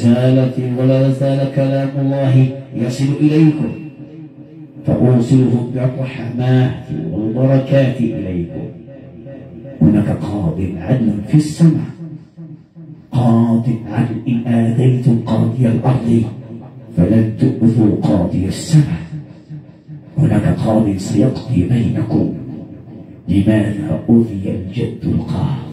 زال كلام الله يصل إليكم، فأوصله بالرحمات والبركات إليكم. هناك قاض عدل في السماء، قاض عدل إن آذيتم قاضي الأرض فلن تؤذوا قاضي السماء. هناك قاض سيقضي بينكم. لماذا أوذي الجد القاضي؟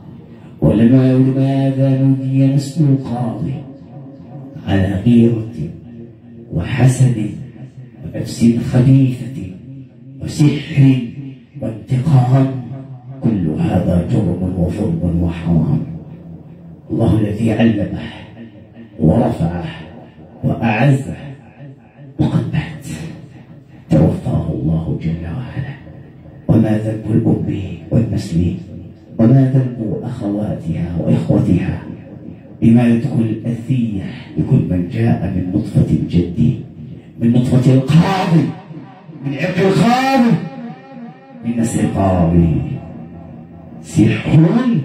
ولماذا نودي نسل القاضي؟ على غيرة وحسد ونفس خبيثة وسحر وانتقام. كل هذا جرم وظلم وحرام. الله الذي علمه ورفعه وأعزه وقد مات، توفاه الله جل وعلا. وما ذنب الأم والمسلمين، وما ذنب أخواتها وإخوتها بما تكون الأذية لكل من جاء من نطفة الجد، من نطفة القاضي، من عرق القاضي، من نسل القاضي. سحر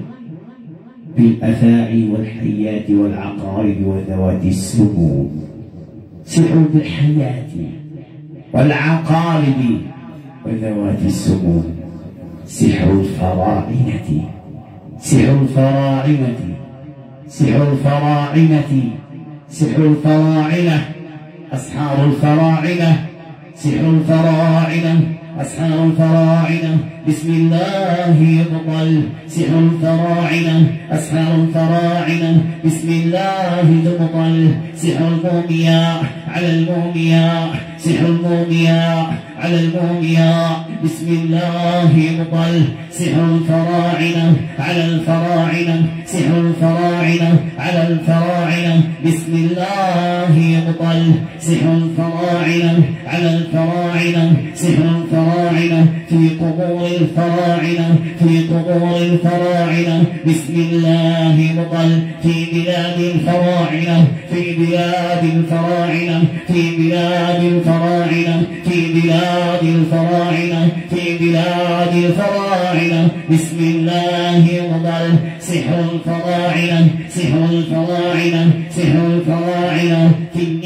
بالأفاعي والحيات والعقارب وذوات السموم، سحر بالحيات والعقارب وذوات السموم، سحر الفراعنة، سحر الفراعنة، سحر الفراعنة، سحر الفراعنة، أسحار الفراعنة، سحر الفراعنة، أسحار الفراعنة. بسم الله يبطل سحر الفراعنة، أسحار الفراعنة. بسم الله تبطل سحر المومياء على المومياء، سحر المومياء على المومياء. بسم الله يبطل سحر الفراعنة على الفراعنة، سحر الفراعنة على الفراعنة. بسم الله يبطل سحر الفراعنة على الفراعنة، سحر الفراعنة في قبور الفراعنة، في قبور الفراعنة. بسم الله يبطل في بلاد الفراعنة، في بلاد الفراعنة، في بلاد الفراعنة، في بلاد الفراعنة، في بلاد الفراعنة. بسم الله يبطل سحر الفراعنة، سحر الفراعنة، سحر الفراعنة في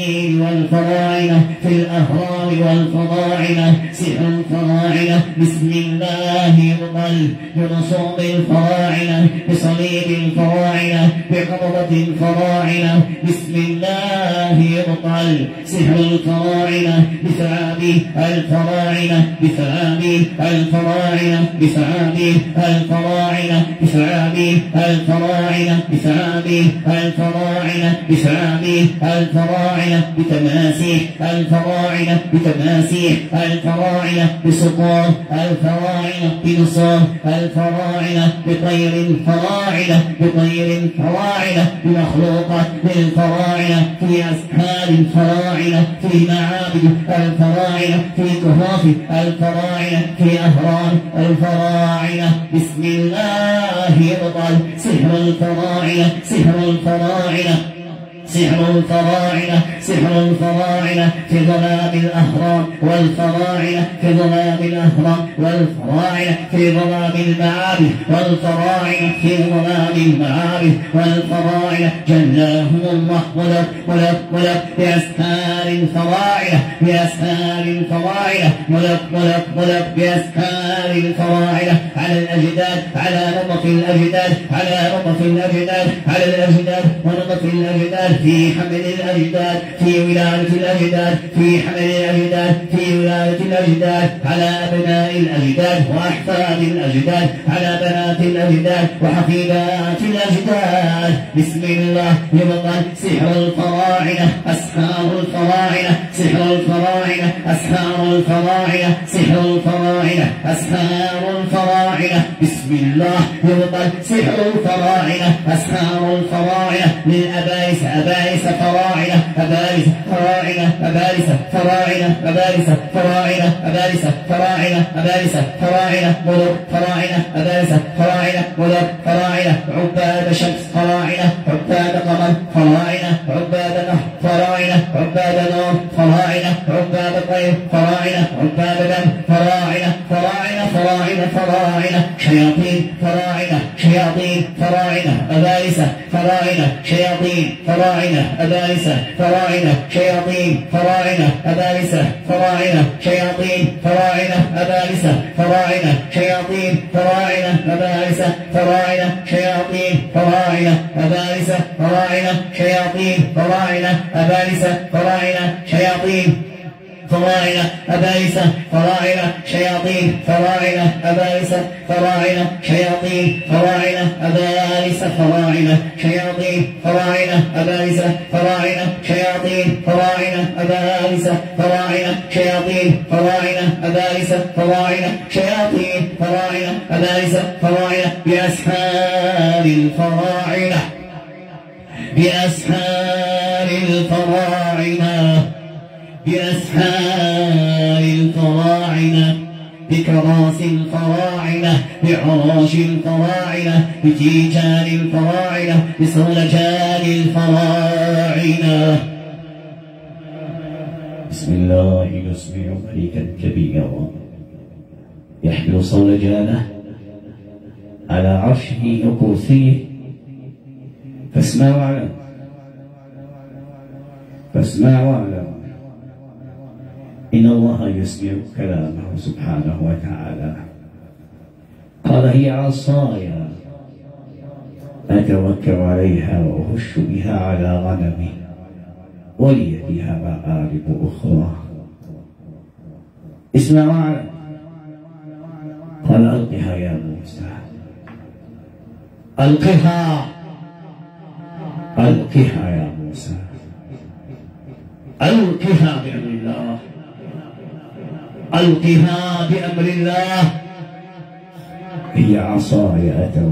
النيل والفراعنة في الأهرام والفراعنة سحر الفراعنة بسم الله يبطل برسوم الفراعنة بصليب الفراعنة بقبضة الفراعنة بسم الله يبطل سحر الفراعنة بثعاب الفراعنة بثعاب الفراعنة بثعاب الفراعنة بثعاب الفراعنة بثعاب الفراعنة بثعاب الفراعنة بتماسيح الفراعنة بتماسيح الفراعنة بسطور الفراعنة بنصور الفراعنة بطير الفراعنة بطير الفراعنة بمخلوقات الفراعنة في أسحار الفراعنة في معابد الفراعنة في كهوف الفراعنة في أهرام الفراعنة بسم الله يبطل سحر الفراعنة سحر الفراعنة سحر الفراعنة سحر الفراعنة في ظلام الأهرام والفراعنة في ظلام الأهرام والفراعنة في ظلام المعابد والفراعنة في ظلام المعابد والفراعنة جلاهم الله ولك بأسحار الفراعنة بأسحار الفراعنة ولك بأسحار الفراعنة على الأجداد على نطف الأجداد على نطف الأجداد على الأجداد ونطف الأجداد في حمل الأجداد في ولادة الأجداد في حمل الأجداد في ولادة الأجداد على أبناء الأجداد وأحفاد الأجداد على بنات الأجداد وحفيدات الأجداد بسم الله يبطل سحر الفراعنة أسحار الفراعنة سحر الفراعنة أسحار الفراعنة سحر الفراعنة أسحار الفراعنة بسم الله يبطل سحر الفراعنة أسحار الفراعنة للأبائس أبائس فراعنة أبائس فراعنة أبائس فراعنة أبائس فراعنة أبائس فراعنة أبائس فراعنة ملوك فراعنة أبائس فراعنة ملوك فراعنة عباد شمس فراعنة عباد قمر فراعنة عباد نهر فراعنة عباد نور فراعنة عباد طير فراعنة عباد دم فراعنة فراعنة فراعنة فراعنة شياطين فراعنة شياطين فراعنة أبائس فراعنة شياطين فراعنة أبائس فراعنة شياطين فراعنة أبائس فراعنة شياطين فراعنة أبائس فراعنة شياطين فراعنة أبائس فراعنة شياطين فراعنة أبائس فراعنة شياطين فراعنة أبائس فراعنة شياطين فراعنة أبائس فراعنة شياطين فراعنة أبائس فراعنة شياطين فراعنة أبائس فراعنة شياطين فراعنة أبائس فراعنة شياطين فراعنة أبائس فراعنة شياطين فراعنة أبائس فراعنة شياطين فراعنة أبائس فراعنة بأسحار الفراعنة بأسحار الفراعنة بأسحار الفراعنة بكراس الفراعنة بعراش الفراعنة بتيجان الفراعنة بصولجان الفراعنة بسم الله يسمع ملكا كبيرا يحمل صولجانه على عرشه وكرسيه فاسمع واعلم فاسمع واعلم إن الله يسمع كلامه سبحانه وتعالى قال هي عصاي أتوكل عليها وأهش بها على غنمي ولي بها مآرب أخرى اسمع واعلم قال ألقها يا موسى ألقها ألقها يا موسى ألقها بأمر الله ألقها بأمر الله هي عصاي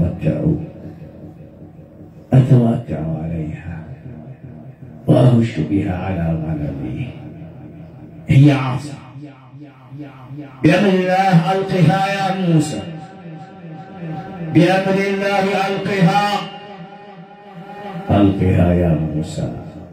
أتوكأ عليها وأهش بها على غنمي هي عصا بأمر الله ألقها يا موسى بأمر الله ألقها يا موسى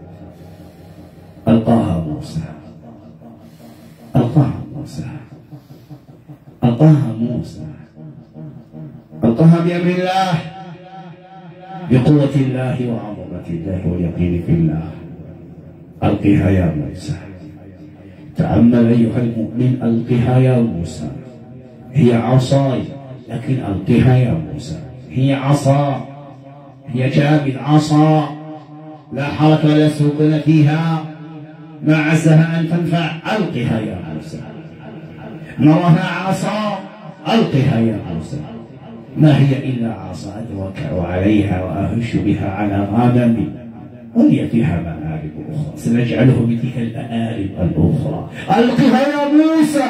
ألقاها موسى ألقاها موسى ألقاها موسى ألقاها بأمر الله بقوة الله وعظمة الله واليقين في الله ألقها يا موسى. تأمل أيها المؤمن، ألقها يا موسى. هي عصاي لكن ألقها يا موسى. هي عصا، هي جامد، عصا لا حركة ولا سكون فيها، ما عساها أن تنفع. ألقها يا موسى. نراها عصا، ألقها يا موسى. ما هي إلا عصا أتوكأ عليها وأهش بها على غنمي ولي فيها مآرب أخرى سنجعله بتلك المآرب الأخرى. ألقها يا موسى.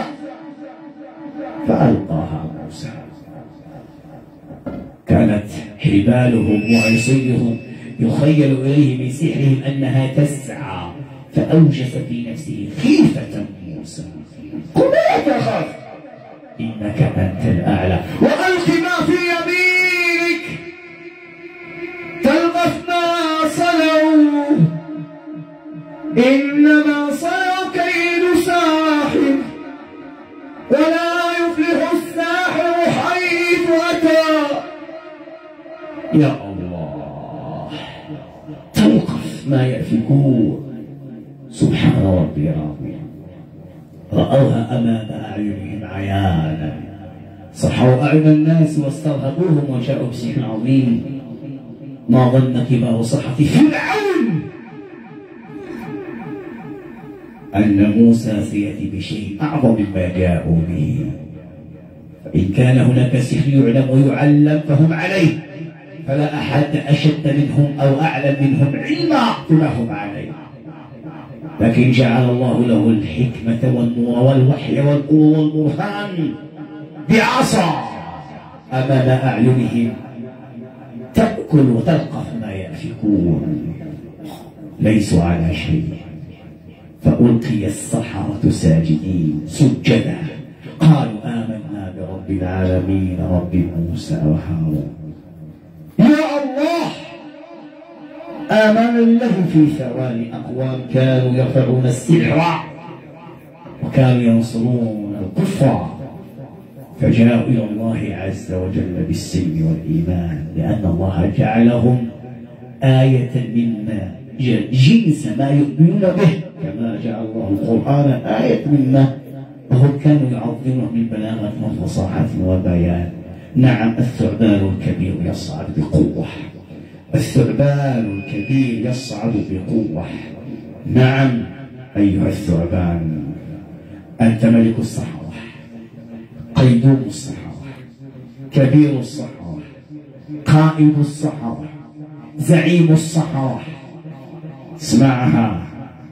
فألقاها موسى. كانت حبالهم وعصيهم يخيل إليه من سحرهم أنها تسعى، فأوجس في نفسه خيفة موسى. قل لا تخف إنك أنت الأعلى وألق ما في يمينك تلقف ما صنعوا إنما صنعوا كيد ساحر ولا يفلح الساحر حيث أتى. يا الله، تلقف ما يأفكون. سبحان ربي العظيم. رأوها أمام أعينهم عيانا، صحوا أعين الناس واسترهبوهم وجاءوا بسحر عظيم. ما ظن كبار صحة فرعون أن موسى سيأتي بشيء أعظم مما جاءوا به. فإن كان هناك سحر يعلم ويعلم فهم عليه، فلا أحد أشد منهم أو أعلم منهم علما بما هم عليه. لكن جعل الله له الحكمة والنور والوحي والقوة والبرهان بعصا أمام أعينهم تأكل وتلقف ما يأفكون، ليسوا على شيء. فألقي السحرة ساجدين سجدا قالوا آمنا برب العالمين رب موسى وهارون. يا الله، آمن الله في ثواني أقوام كانوا يرفعون السحر وكانوا ينصرون الكفار، فجاءوا إلى الله عز وجل بالسلم والإيمان، لأن الله جعلهم آية مما جنس ما يؤمنون به، كما جعل الله القرآن آية مما وهم كانوا يعظمون من بلاغة وفصاحة وبيان. نعم، الثعبان الكبير يصعد بقوة، الثعبان الكبير يصعد بقوة. نعم أيها الثعبان، أنت ملك الصحراء، قيدوم الصحراء، كبير الصحراء، قائد الصحراء، زعيم الصحراء. اسمعها،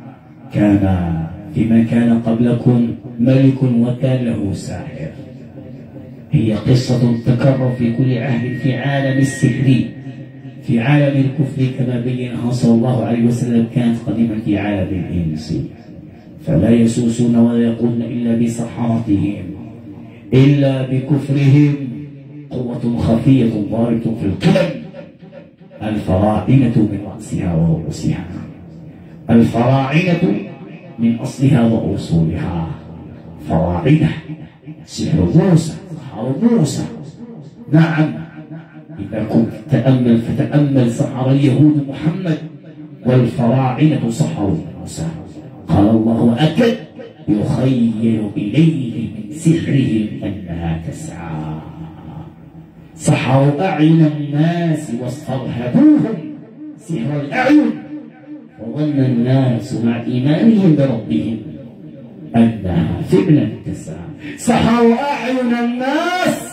كان في من كان قبلكم ملك وكان له ساحر. هي قصة تكرر في كل عهد في عالم السحر، في عالم الكفر كما بينها صلى الله عليه وسلم، كانت قديما في عالم الإنس. فلا يسوسون ولا يقولون إلا بسحرتهم، إلا بكفرهم. قوة خفية ضاربة في القدم، الفراعنة من رأسها ورؤوسها، الفراعنة من أصلها وأصولها. فراعنة، سحر موسى، سحر موسى. نعم، إذا كنت تأمل فتأمل سحر اليهود محمد والفراعنة سحروا موسى. قال الله وأكد يخيل إليه من سحرهم أنها تسعى. سحروا أعين الناس واسترهبوهم سحر الأعين، وظن الناس مع إيمانهم بربهم أنها فعلا تسعى. سحروا أعين الناس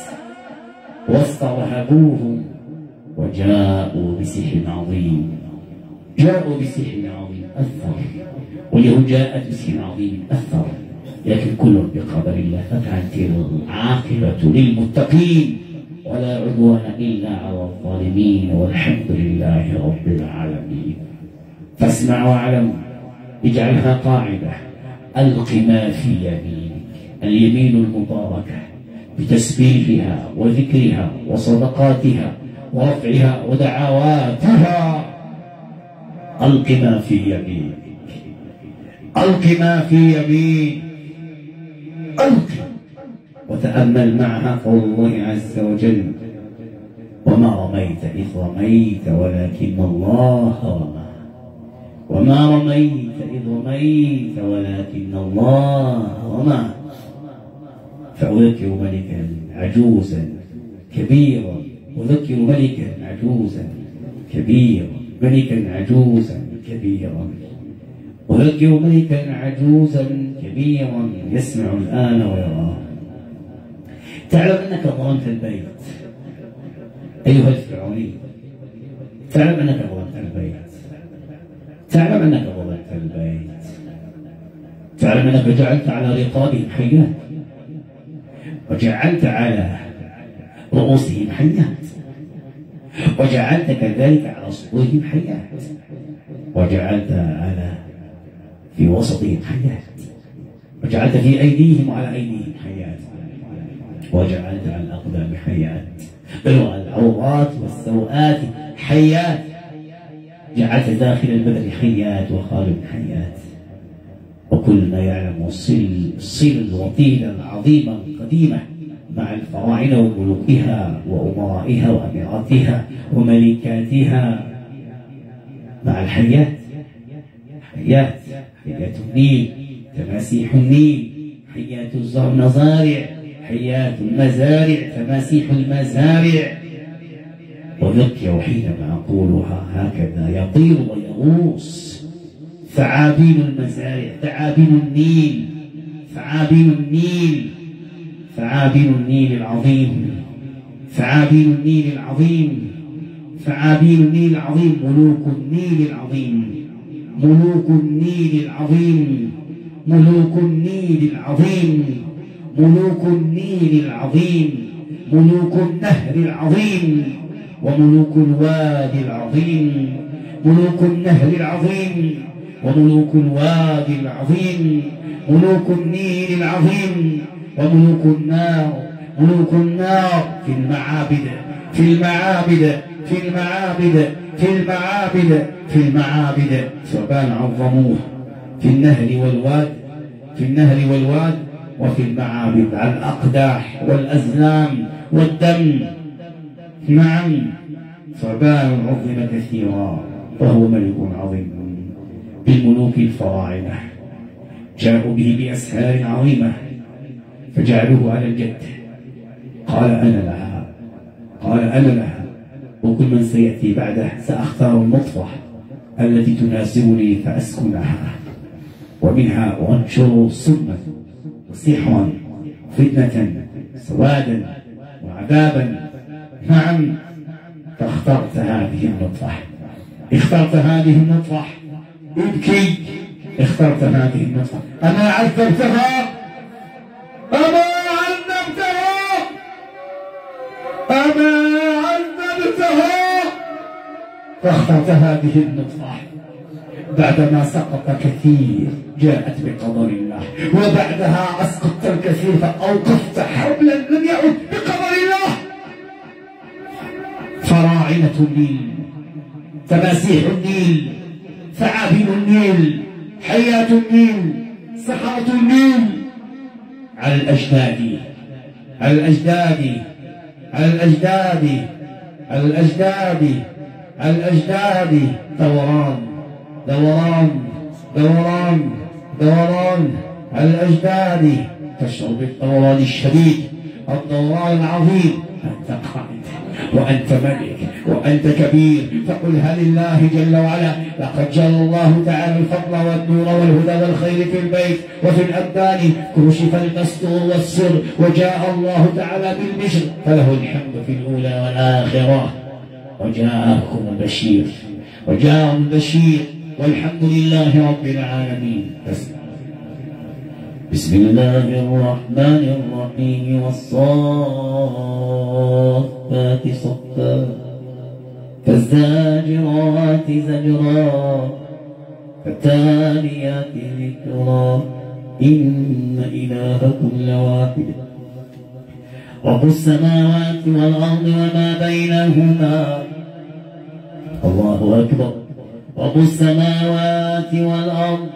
واسترهبوهم وجاءوا بسحر عظيم. جاءوا بسحر عظيم أثر، واليهود جاءت بسحر عظيم أثر، لكن كل بقدر الله. فكانت العاقبة للمتقين ولا عدوان إلا على الظالمين، والحمد لله رب العالمين. فاسمع واعلم، اجعلها قاعدة: ألق ما في يمينك. اليمين المباركة بتسبيحها وذكرها وصدقاتها ورفعها ودعواتها. ألق ما في يمينك، ألق ما في يمينك، ألق. وتأمل معها قول الله عز وجل: وما رميت إذ رميت ولكن الله رمى. وما رميت إذ رميت ولكن الله رمى. فأذكر ملكا عجوزا كبيرا، أذكر ملكا عجوزا كبيرا، ملكا عجوزا كبيرا، أذكر ملكا عجوزا كبيرا يسمع الآن ويرى. تعلم أنك ظلمت البيت أيها الفرعوني، تعلم أنك ظلمت البيت، تعلم أنك ظلمت البيت، تعلم أنك جعلت على رقابهم حيات، وجعلت على رؤوسهم حيات، وجعلت كذلك على صدورهم حيات، وجعلت على في وسطهم حيات، وجعلت في أيديهم وعلى أيديهم حيات، وجعلت على الأقدام حيات، بل وعلى العورات والسوءات حيات، جعلت داخل البدن حيات وخارج حيات. وكلنا يعلم الصلة الوطيدة العظيمة القديمة مع الفراعنة وملوكها وأمرائها وأميراتها وملكاتها، مع الحيات، حيات النيل، تماسيح النيل، حيات المزارع، حيات المزارع، تماسيح المزارع. وذكر حينما أقولها هكذا يطير ويغوص ثعابين المزارع، ثعابين النيل، ثعابين النيل، ثعابين النيل العظيم، ثعابين النيل العظيم، ثعابين النيل العظيم، ملوك النيل العظيم، ملوك النيل العظيم، ملوك النيل العظيم، ملوك النيل العظيم، ملوك النهر العظيم، وملوك الوادي العظيم، ملوك النهر العظيم، وملوك الوادي العظيم، ملوك النيل العظيم، وملوك النار، ملوك النار في المعابد، في المعابد، في المعابد، في المعابد، في المعابد، ثعبان عظموه في النهر والواد، في النهر والواد، وفي المعابد على الأقداح والأزلام والدم. نعم، ثعبان عظم كثيرا، وهو ملك عظيم بالملوك الفراعنة، جاءوا به بأسحار عظيمة فجعلوه على الجد، قال أنا لها، قال أنا لها، وكل من سيأتي بعده سأختار النطفة التي تناسبني فأسكنها، ومنها أنشر سما وسحرا فتنة سوادا وعذابا. نعم، فاخترت هذه النطفة، اخترت هذه النطفة، ابكي، اخترت هذه النطفة، أما عذبتها، أما عذبتها، أما عذبتها، فاخترت هذه النطفة بعدما سقط كثير جاءت بقدر الله، وبعدها أسقطت الكثير فأوقفت حبلا لم يعد بقدر الله. فراعنة النيل، تماسيح النيل، ثعابين النيل، حياة النيل، سحرة النيل، على الأجداد، على الأجداد، على الأجداد، على الأجداد، على الأجداد، دوران دوران دوران دوران على الأجداد، تشعر بالدوران الشديد، الدوران العظيم. أنت قائد وأنت ملك وأنت كبير، فقل هل الله جل وعلا لقد جعل الله تعالى الفضل والنور والهدى والخير في البيت وفي الأبدان، كشف المستور والسر، وجاء الله تعالى بالبشر، فله الحمد في الأولى والآخرة، وجاءكم البشير، وجاءهم البشير، والحمد لله رب العالمين. بسم الله الرحمن الرحيم، والصافات صفا، فالزاجرات زجرا، فالتاليات ذكرا، إن إلهكم لواحد، رب السماوات والأرض وما بينهما، الله أكبر، رب السماوات والأرض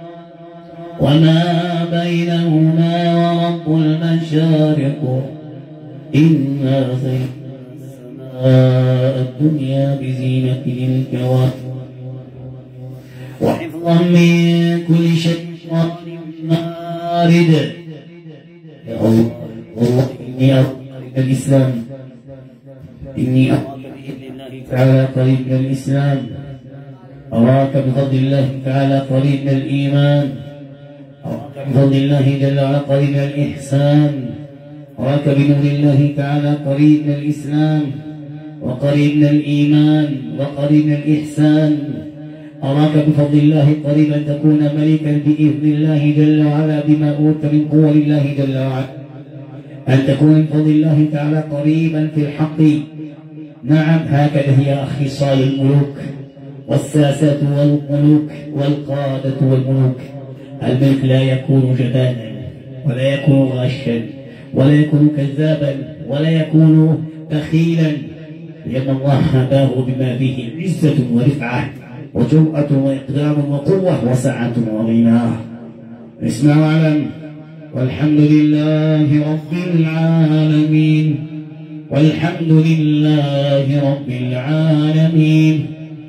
وما بينهما، ورب المشارق، إنا زينا السماء الدنيا بزينة الكواكب، وحفظا من كل شيطان مارد. يا الله والله إني أراك من الإسلام، إني أراك بإذن الله تعالى قريب من الإسلام، أراك بفضل الله تعالى قريب من الإيمان، أراك بفضل الله جل وعلا قريب من الإحسان، أراك بنور الله تعالى قريب من الإسلام وقريب من الإيمان وقريب من الإحسان، أراك بفضل الله قريب أن تكون ملكا بإذن الله جل وعلا بما أوتي من قوة الله جل وعلا، أن تكون بفضل الله تعالى قريبا في الحق. نعم هكذا هي خصال الملوك والساسة والملوك والقادة والملوك. الملك لا يكون جبانا ولا يكون غاشا ولا يكون كذابا ولا يكون بخيلا، لأن الله هداه بما به عزة ورفعة وجرأة وإقدام وقوة وسعة وغنى. اسمع واعلم، والحمد لله رب العالمين، والحمد لله رب العالمين.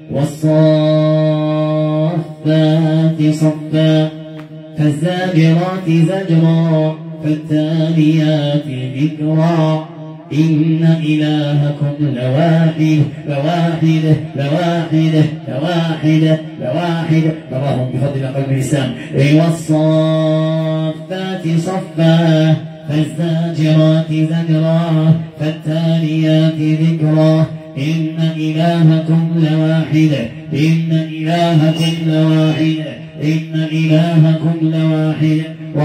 والصافات صفا فالزاجرات زجرا فالتاليات ذكرا إن إلهكم لواحد لواحد لواحد لواحد لواحد. نراهم بفضل قلب الإسلام. والصافات صفا فالزاجرات زجرا فالتاليات ذكرا إن إلهكم لواحد إن إلهكم لواحد إن إلهكم لواحد.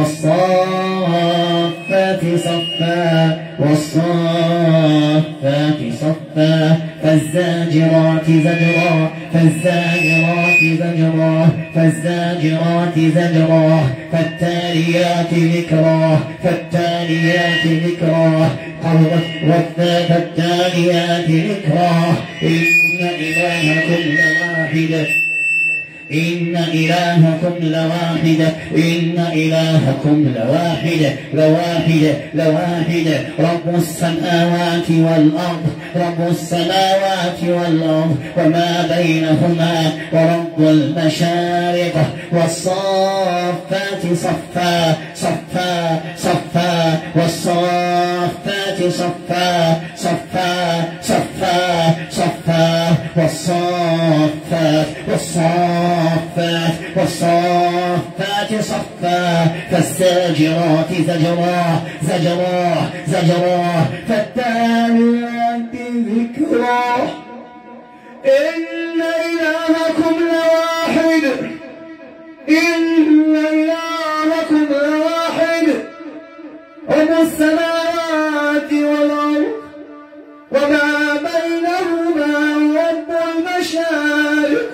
والصافات صفا والصافات صفا فالزاجرات زجرا فالزاجرات زجرا فالزاجرات زجرا فالتاليات ذكرا فالتاليات ذكرا فالتاليات ذكرا إن إلهكم لواحد إن إلهكم لواحد إن إلهكم لواحد لواحد لواحد. رب السماوات والأرض رب السماوات والأرض وما بينهما ورب المشارق. والصافات صفا صفا صفا والصافات صفا صفا صفا صفا والصافات والصافات صفا فالزاجرات زجرا زجرا زجرا فالتاليات ذكرا إن إلهكم لواحد إن إلهكم لواحد رب السماوات والأرض وما بينهما رب المشارق.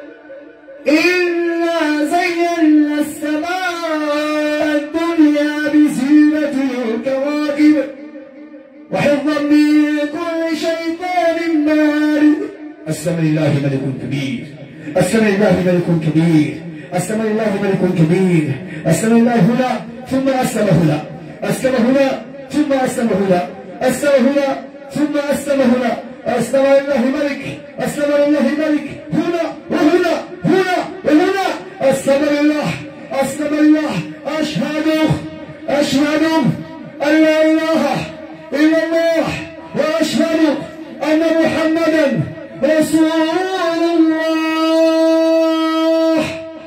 إنا زينا السماء الدنيا بزينة الكواكب وحفظا من كل شيطان مارد. أسلم لله ملك كبير أسلم لله ملك كبير أسلم لله ملك كبير أسلم الله هنا ثم أسلم هنا أسلم هنا ثم أسلم هنا أسلم هنا ثم أسلم هنا أسلم لله ملك أسلم لله ملك هنا وهنا هنا وهنا أسلم لله أسلم لله. أشهد أن لا إله إلا الله وأشهد أن محمدا رسول الله.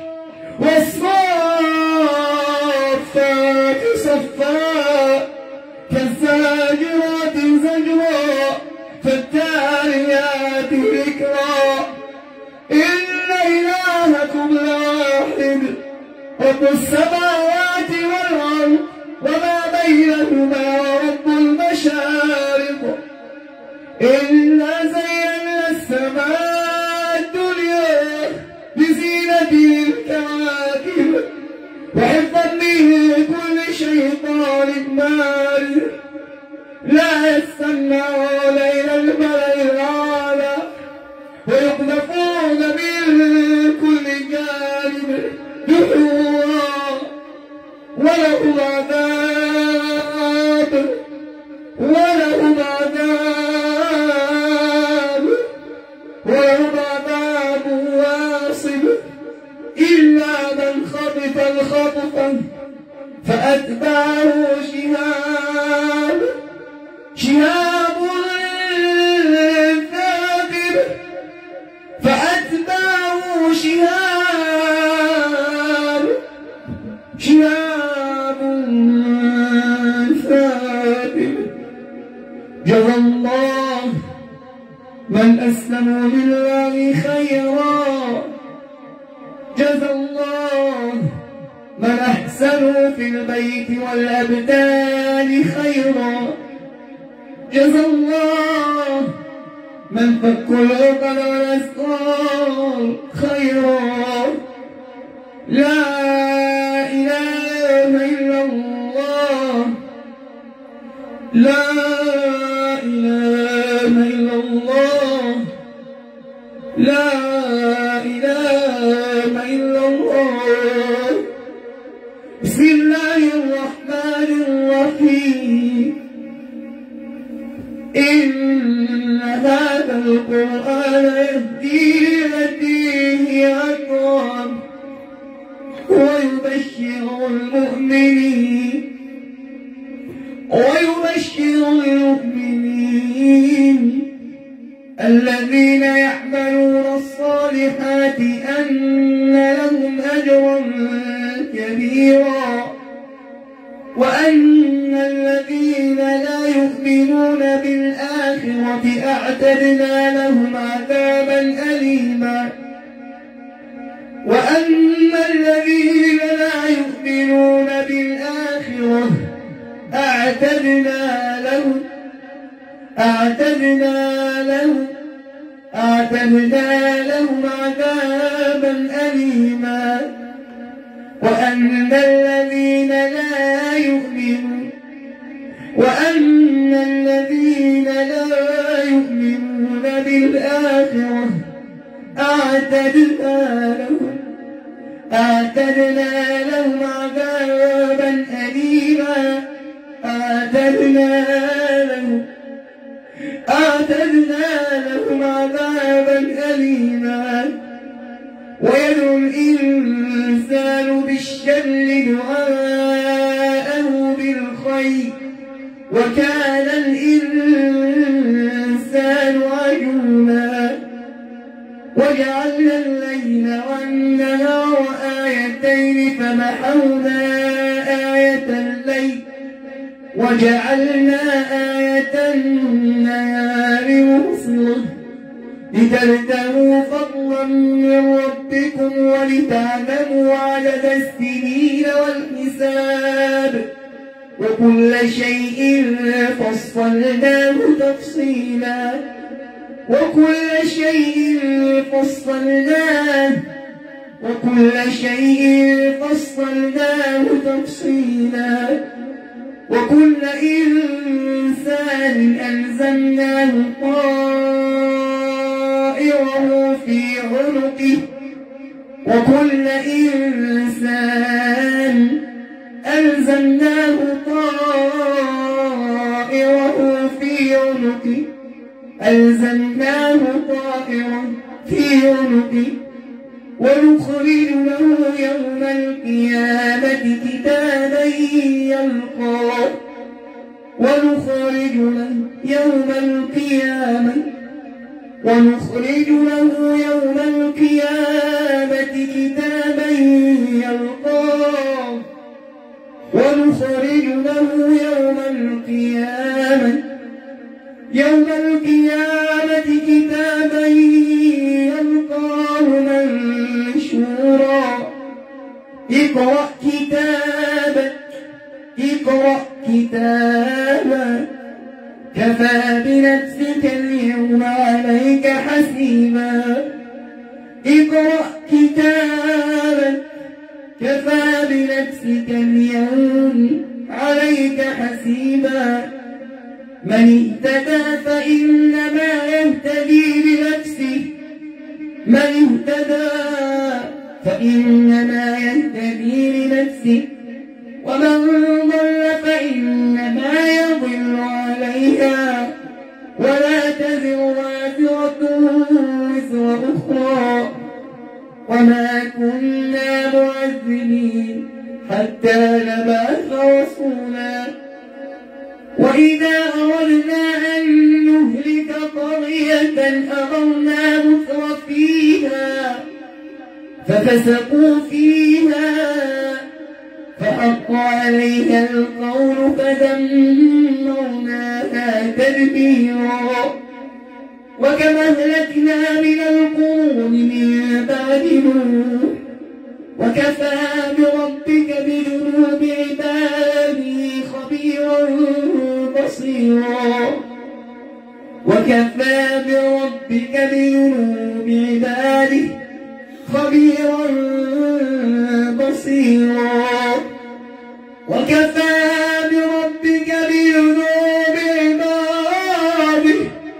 والصافات صفا فالزاجرات زجرا فالتاليات ذكرا إن إلهكم لواحد رب السماوات والأرض وما بينهما رب المشارق. إنا زينا السماء الدنيا بزينة الكواكب وحفظا من كل شيطان مارد. لا يستمعون إلى الملأ الأعلى ويقذفون من كل جانب دحورا ولهم عذاب ولهم عذاب واصب. إن فأتبعه شهاب ثاقب فأتبعه شهاب ثاقب جزى الله من أسلموا لله خيرا جزى الله من أحسنوا في البيت والأبدان خيرا جزى الله من فكوا العقد والأسرار خيرا لا إله إلا الله لا إله إلا الله لا إله إلا الله بسم الله الرحمن الرحيم إن هذا القرآن يهدي للتي هي أقوم ويبشر المؤمنين الذين يعملون الصالحات أن لهم أجرا كبيرا وأن الذين لا يؤمنون بالآخرة أعتدنا لهم عذابا أليما وأن الذين لا يؤمنون بالآخرة أعتدنا لهم عذابا أليما وأن الذين لا يؤمنون بالآخرة أعتدنا لهم عذابا أليما ويدعو الإنسان بالشر دعاءه بالخير وكان الإنسان عجولا وجعلنا الليل والنهار آيتين فمحونا آية الليل وجعلنا آية النهار مبصرة لتبتغوا فضلا من ربكم ولتعلموا عدد السنين والحساب وكل شيء فصلناه تفصيلا وكل إنسان ألزمناه طائره في عنقه وكل إنسان ألزمناه طائره في عنقه ونخرج له يوم القيامة كتابا يلقاه ونخرج له يوم القيامة كتابا يلقاه منشورا اقرأ كتابك كفى بنفسك اليوم عليك حسيبا اقرأ كتابك كفى بنفسك اليوم عليك حسيبا من اهتدى فإنما يهتدي لنفسه ومن ضل فإنما يضل عليها ولا تزر وازرة وزر أخرى وما كنا معذبين حتى نبعث رسولا وإذا أردنا أن نهلك قرية أمرنا متر فيها ففسقوا فيها فحق عليها القول فدمرناها تدميرا وكما أهلكنا من القرون من بعد نوح وكفى بربك بذنوب عباده خبيرا بصيرا وكفى بربك بذنوب عباده خبيرا بصيرا وكفى بربك بذنوب عباده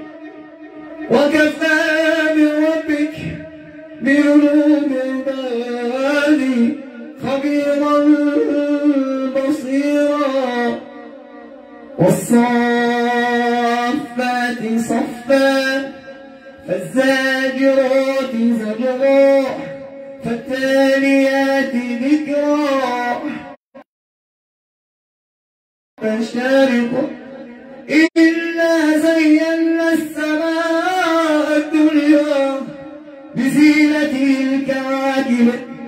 وكفى بربك بذنوب عباده خبيرا بصيرا والصافات صفا فالزاجرات زجرا فالتاليات ذكرا فالشارق إنا زينا السماء الدنيا بزينة الكواكب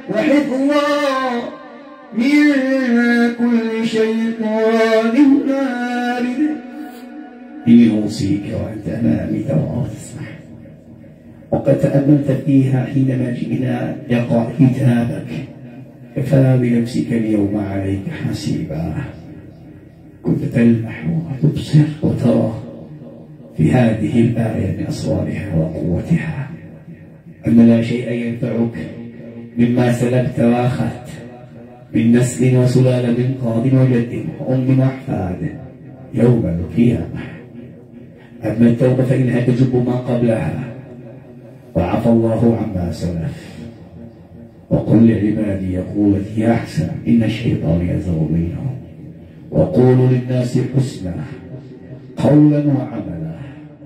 وحفظا من كل شيطان مارد إني أوصيك وأنت أمامي ترى تسمع وقد تأملت فيها حينما جئنا يقرأ كتابك كفى بنفسك اليوم عليك حسيبا كنت تلمح وتبصر وترى في هذه الآية من أسرارها وقوتها أن لا شيء ينفعك مما سلبت وأخذت من نسل وسلالة من قاض وجد وأم وأحفاد يوم القيامة. أما التوبة فإنها تجب ما قبلها وعفى الله عما سلف. وقل لعبادي يقول هي أحسن إن الشيطان يزغ بينهم وقولوا للناس حسنا قولا وعملا.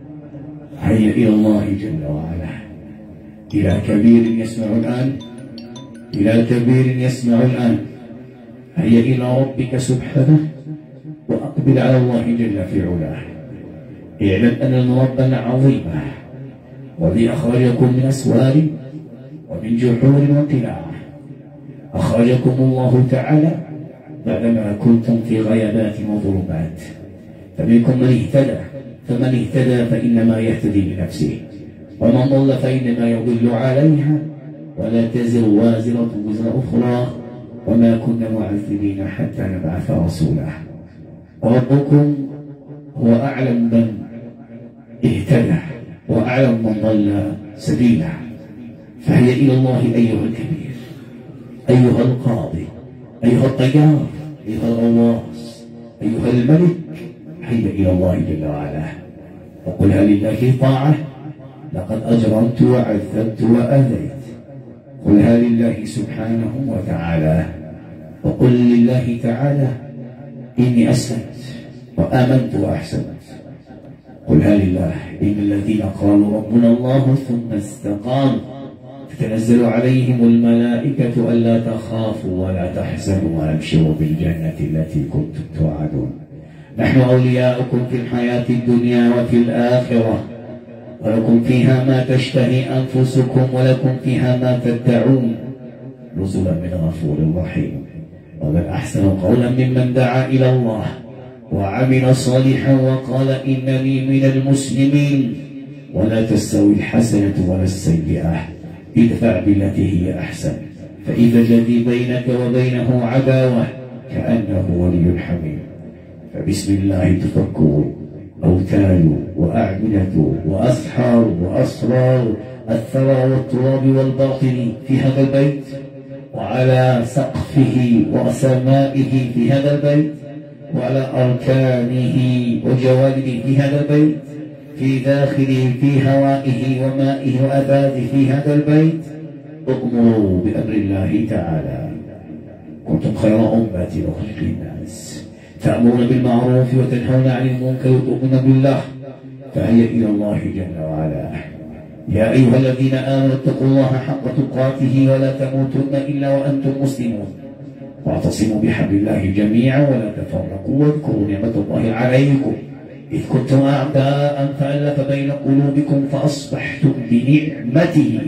هيا إلى الله جل وعلا، إلى كبير يسمع الآن، إلى كبير يسمع الآن. هيا إلى ربك سبحانه وأقبل على الله جل في علاه. اعلم أن الرب العظيم والذي أخرجكم من أسوار ومن جحور وقلاع أخرجكم الله تعالى بعدما كنتم في غيابات وظلمات، فمنكم من اهتدى، فمن اهتدى فإنما يهتدي لنفسه ومن ضل فإنما يضل عليها ولا تزر وازرة وزر أخرى وما كنا معذبين حتى نبعث رسولا. ربكم هو أعلم من اهتدى وأعلم من ضل سبيلا. فهي إلى الله أيها الكبير، أيها القاضي، أيها الطيار، أيها الغواص، أيها الملك. هيا إلى الله جل وعلا وقل هل لله طاعة لقد أجرمت وعذبت وآذيت. قل هل لله سبحانه وتعالى وقل لله تعالى إني أسلمت وآمنت وأحسنت. قل هل لله إن الذين قالوا ربنا الله ثم استقاموا تتنزل عليهم الملائكة ألا تخافوا ولا تحزنوا وأبشروا بالجنة التي كنتم توعدون. نحن أولياؤكم في الحياة الدنيا وفي الآخرة ولكم فيها ما تشتهي أنفسكم ولكم فيها ما تدعون نزلا من غفور رحيم. ومن أحسن قولا ممن دعا إلى الله وعمل صالحا وقال إنني من المسلمين. ولا تستوي الحسنة ولا السيئة ادفع بالتي هي أحسن فإذا الذي بينك وبينه عداوة كأنه ولي حميم. فبسم الله تفكوا أوتال وأعمدة وأسحار وأسرار الثرى والتراب والباطن في هذا البيت وعلى سقفه وسمائه في هذا البيت وعلى أركانه وجوانبه في هذا البيت في داخله في هوائه ومائه وأباده في هذا البيت. اؤمروا بأمر الله تعالى. كنتم خير أمة أخرجت للناس تأمرون بالمعروف وتنهون عن المنكر وتؤمنون بالله. فهيا إلى الله جل وعلا. يا أيها الذين آمنوا اتقوا الله حق تقاته ولا تموتن إلا وأنتم مسلمون. واعتصموا بحبل الله جميعا ولا تفرقوا واذكروا نعمة الله عليكم إذ كنتم أعداء فألف بين قلوبكم فأصبحتم بنعمته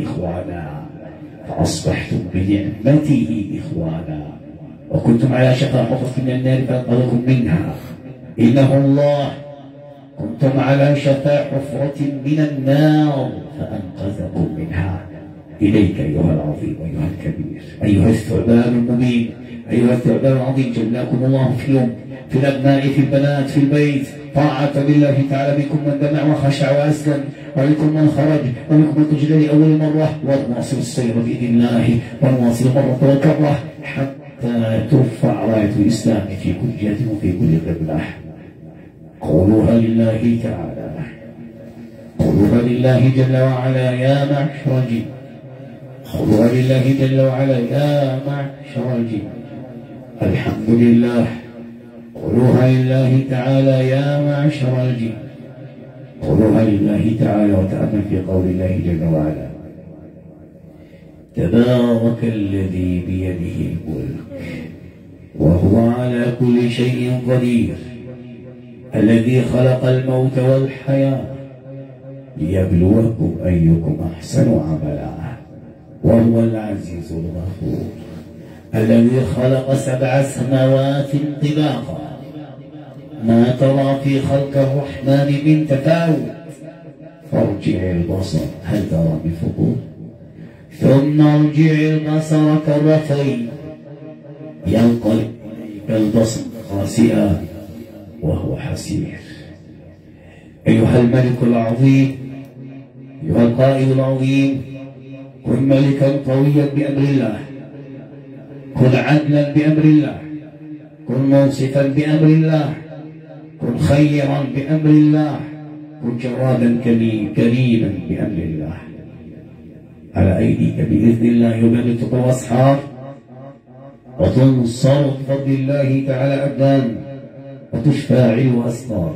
إخوانا وكنتم على شفا حفرة من النار فأنقذكم منها إنه الله. كنتم على شفا حفرة من النار فأنقذكم منها. إليك أيها العظيم أيها الكبير أيها الثعبان المبين أيها الثعبان العظيم، جلاكم الله في اليوم، في الأبناء، في البنات، في البيت، طاعة لله تعالى، بكم من دمع وخشع وأسلم، وبكم من خرج، وبكم من تجري لأول مرة، ونواصل السير بإذن الله، ونواصل مرة وكرة حتى ترفع راية الإسلام في كل جهة وفي كل قبلة. قولوها لله تعالى، قولوها لله جل وعلا يا معشر الجن، قولوها لله جل وعلا يا معشر الجن. الحمد لله. قولوها لله تعالى يا معشر الجن. قولوها لله تعالى وتأمل في قول الله جل وعلا: تبارك الذي بيده الملك وهو على كل شيء قدير، الذي خلق الموت والحياة ليبلوكم أيكم أحسن عملا، وهو العزيز الغفور، الذي خلق 7 سماوات طباقا، ما ترى في خلق الرحمن من تفاوت، فارجع البصر هل ترى من فطور، ثم ارجع البصر كرتين ينقلب إليك البصر خاسئا وهو حسير. أيها الملك العظيم، أيها القائد العظيم، كن ملكا قويا بأمر الله، كن عدلا بأمر الله، كن منصفا بأمر الله، كن خيرا بأمر الله، كن جوادا كريما بأمر الله. على أيديك بإذن الله يبلغ تقوى أصحاب، وتنصر بفضل الله تعالى أبدان، وتشفى علو أسرار.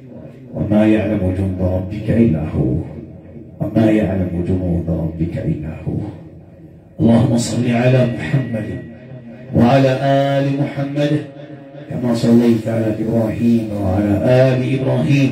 وما يعلم جند ربك إلا هو، وما يعلم جنود ربك إلا هو. اللهم صل على محمد وعلى آل محمد كما صليت على إبراهيم وعلى آل إبراهيم.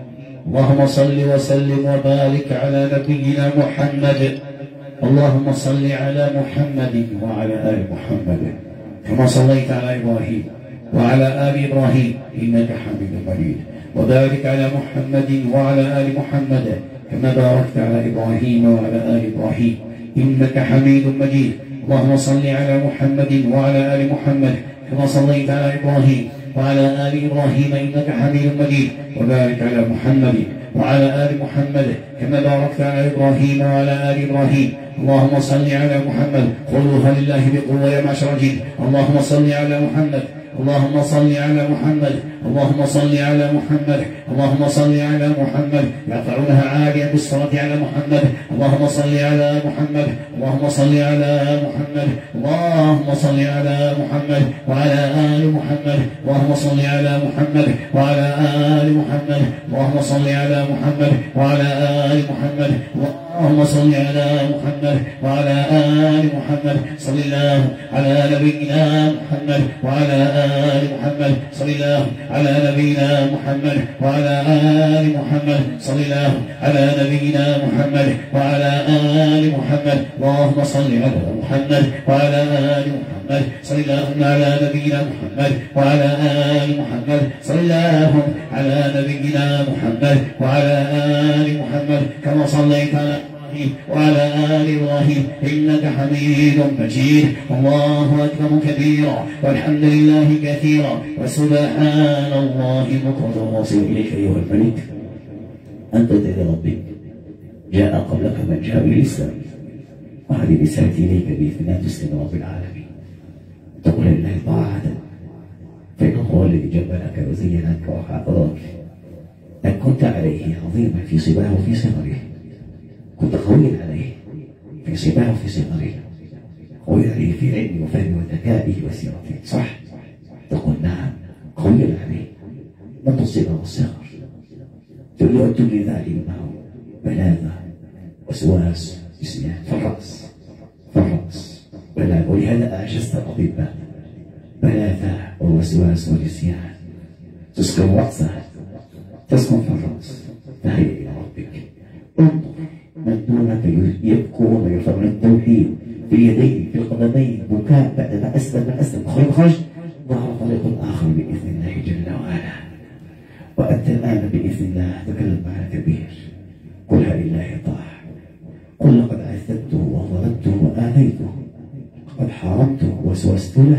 اللهم صل وسلم وبارك على نبينا محمد. اللهم صل على محمد وعلى آل محمد كما صليت على إبراهيم وعلى آل إبراهيم إنك حميد مجيد. وبارك على محمد وعلى آل محمد كما باركت على إبراهيم وعلى آل إبراهيم إنك حميد مجيد. اللهم صل على محمد وعلى آل محمد كما صليت على إبراهيم وعلى آل إبراهيم إنك حميد مجيد. وبارك على محمد وعلى آل محمد كما باركت على إبراهيم وعلى آل إبراهيم. اللهم صل على محمد. قولوها لله بقوة يا معشر الجن. اللهم صل على محمد، اللهم صل على محمد، اللهم صل على محمد، اللهم صل على محمد. يرفعونها عاليا بالصلاة على محمد. اللهم صل على محمد، اللهم صل على محمد، اللهم صل على محمد وعلى آل محمد، اللهم صل على محمد وعلى آل محمد، اللهم صل على محمد وعلى آل محمد، اللهم صل على محمد وعلى آل محمد. صلى الله على نبينا محمد وعلى آل محمد. صلى الله على نبينا محمد وعلى آل محمد. صلى الله على نبينا محمد وعلى آل محمد. اللهم صل على محمد وعلى آل محمد. صلى الله على نبينا محمد وعلى آل محمد. صلى الله على نبينا محمد وعلى آل محمد كما صليت على وعلى آل إبراهيم إنك حميد مجيد. الله أكبر كبيرا والحمد لله كثيرا وسبحان الله بكرة واصل. إليك أيها الملك أنت لربك جاء قبلك من جاء بالإسلام، وهذه رسالتي إليك بإذن أن تسلم رب العالمين، تقول لله طاعة، فإنه هو الذي جبلك وزينك وحفظك. أن كنت عليه عظيما في صباه وفي صغره، كنت قويا عليه في صباه وفي صغره، قويا عليه في علمه وفهمه وذكائه وسيرته، صح؟ تقول نعم قويا عليه منذ الصغر والصغر. تريد أن تبني ذلك معه بلاغة وسواس نسيان فالرأس بلاغة. ولهذا أعجزت الأطباء بلاثة والوسواس والنسيان، تسكن رأسه، تسكن في الرأس. تهيأ إلى ربك، انظر من دونك يبكون ويرفعون التوحيد في اليدين في القدمين، بكاء بعد ما أسلم خرج ظهر طريق آخر بإذن الله جل وعلا. وأنت الآن بإذن الله تكلم مع كبير، قل لله طاع، قل لقد عذبته وظلمته وآذيته، قد حاربته وسوست له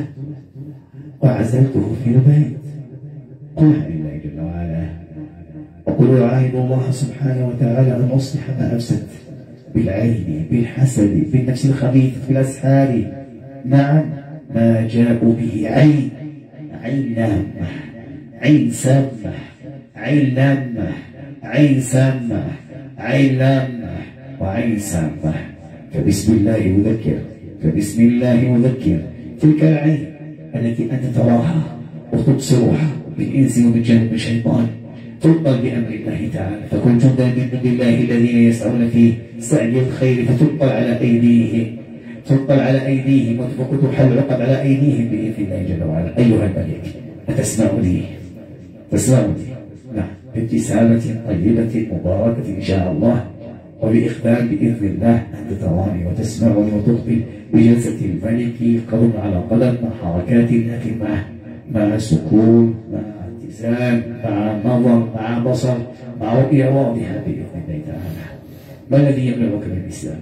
وعزلته في البيت، قل لله جل وعلا. وقل أعاهد الله سبحانه وتعالى أن أصلح ما أفسدت بالعين بالحسد بالنفس الخبيثة بالأسحار. نعم ما جاءوا به عين نامة، عين سامة، عين نامة، عين سامة، عين نامة، وعين سامة. فبسم الله يذكر، فبسم الله يذكر تلك العين التي أنت تراها وتبصرها بالإنس وبالجن بالشيطان، تبطل بأمر الله تعالى. فكن جندا من جند الله الذين يسعون في سعي الخير، فتبطل على أيديهم، تبطل على أيديهم وتحل العقد على أيديهم بإذن الله جل وعلا. أيها الملك أتسمعني؟ تسمعني؟ نعم، بابتسامة طيبة مباركة إن شاء الله، وبإقبال بإذن الله أنت تراني وتسمعني وتقبل بجلسة الملك قدم على قدم، مع حركات لكن مع سكون، مع اتزان، مع نظر، مع بصر، مع رؤية واضحة بإذن الله تعالى. ما الذي يمنعك من الإسلام؟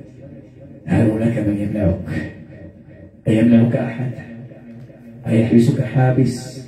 هل هناك من يمنعك؟ أيمنعك أحد؟ أيحبسك حابس؟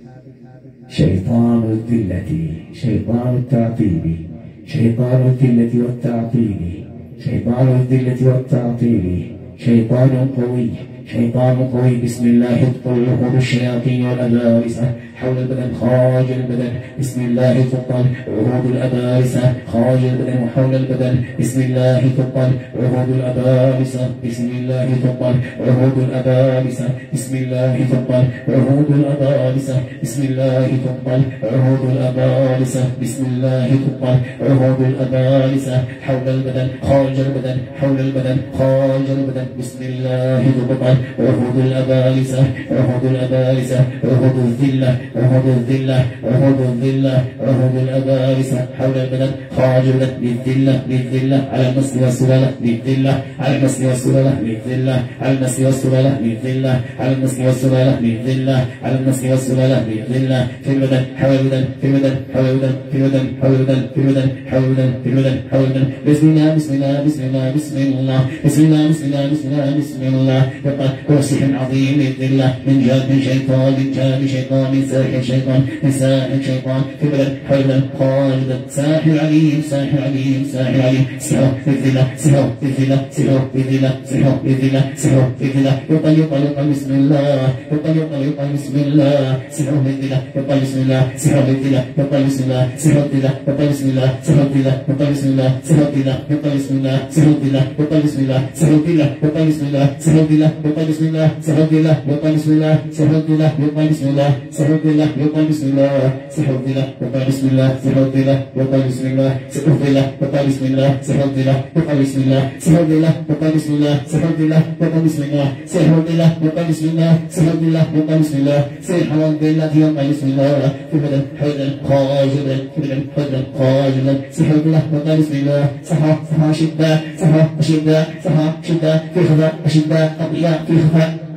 شيطان الذلة، شيطان التعطيل، شيطان الذلة والتعطيل، شيطان الذلة والتعطيل، شيطان قوي، شيطان قوي. بسم الله تبطل عقود الشياطين والأبارسة حول البدن خارج البدن. بسم الله تبطل عقود الأبارسة خارج البدن وحول البدن. بسم الله تبطل عقود الأبارسة، بسم الله تبطل عقود الأبارسة، بسم الله تبطل عقود الأبارسة، بسم الله تبطل عقود الأبارسة، بسم الله تبطل عقود الأبارسة حول البدن خارج البدن، حول البدن خارج البدن. بسم الله تبطل عقود الأبارسة، عقود الأبارسة، عقود الذلة، عقود الذلة، عقود الذلة، عقود الأبارسة حول البدن خارج البدن. للذلة، للذلة على المسل والسلالة، للذلة على المسل والسلالة، للذلة على المسل والسلالة، للذلة على المسل والسلالة، للذلة على المسل والسلالة، للذلة في البدن حول البدن، في البدن حول البدن، في البدن حول البدن، في البدن حول البدن، في البدن حول البدن. بسم الله بسم الله بسم الله بسم الله بسم الله بسم الله بسم الله بسم الله. يقال هو سحر عظيم للذلة من جاد من شيطان، من جاد شيطان، من ساحر شيطان، من ساحر شيطان في البدن حول البدن خالدا. ساحر عليم، ساحر عليم، ساحر عليم. سحر للذلة، سحر للذلة، سحر للذلة، سحر للذلة، سحر للذلة. يقال يقال يقال بسم الله، يقال يقال يقال بسم الله. سحر للذلة يقال بسم الله، سحر للذلة يقال بسم الله، سحر للذلة يقال بسم الله، سحر للذلة يقال بسم الله، سحر للذلة يقال بسم الله، سحر للذلة يقال بسم الله، سحر للذلة يقال بسم الله، سحر للذلة يقال بسم الله، سحر للذلة يقال بسم الله، سحر للذلة يقال بسم الله، سحر للذلة يقال بسم الله، سحر للذلة يقال بسم الله، سحر للذلة يقال بسم الله، سحر للذلة يقال بسم الله، سحر للذلة يقال بسم الله، سحر للذلة يقال بسم الله، سحر للذلة يقال بسم الله، سحر للذلة يقال بسم الله، سحر للذلة يقال بسم الله، سحر للذلة يقال بسم الله. في البدن حولا خاجلا، في البدن حولا خاجلا. سحر للذلة يقال بسم الله. سحر سحر شدة، سحر أشدة، سحر شدة في خفاء، أشدة أقوياء في خفاء،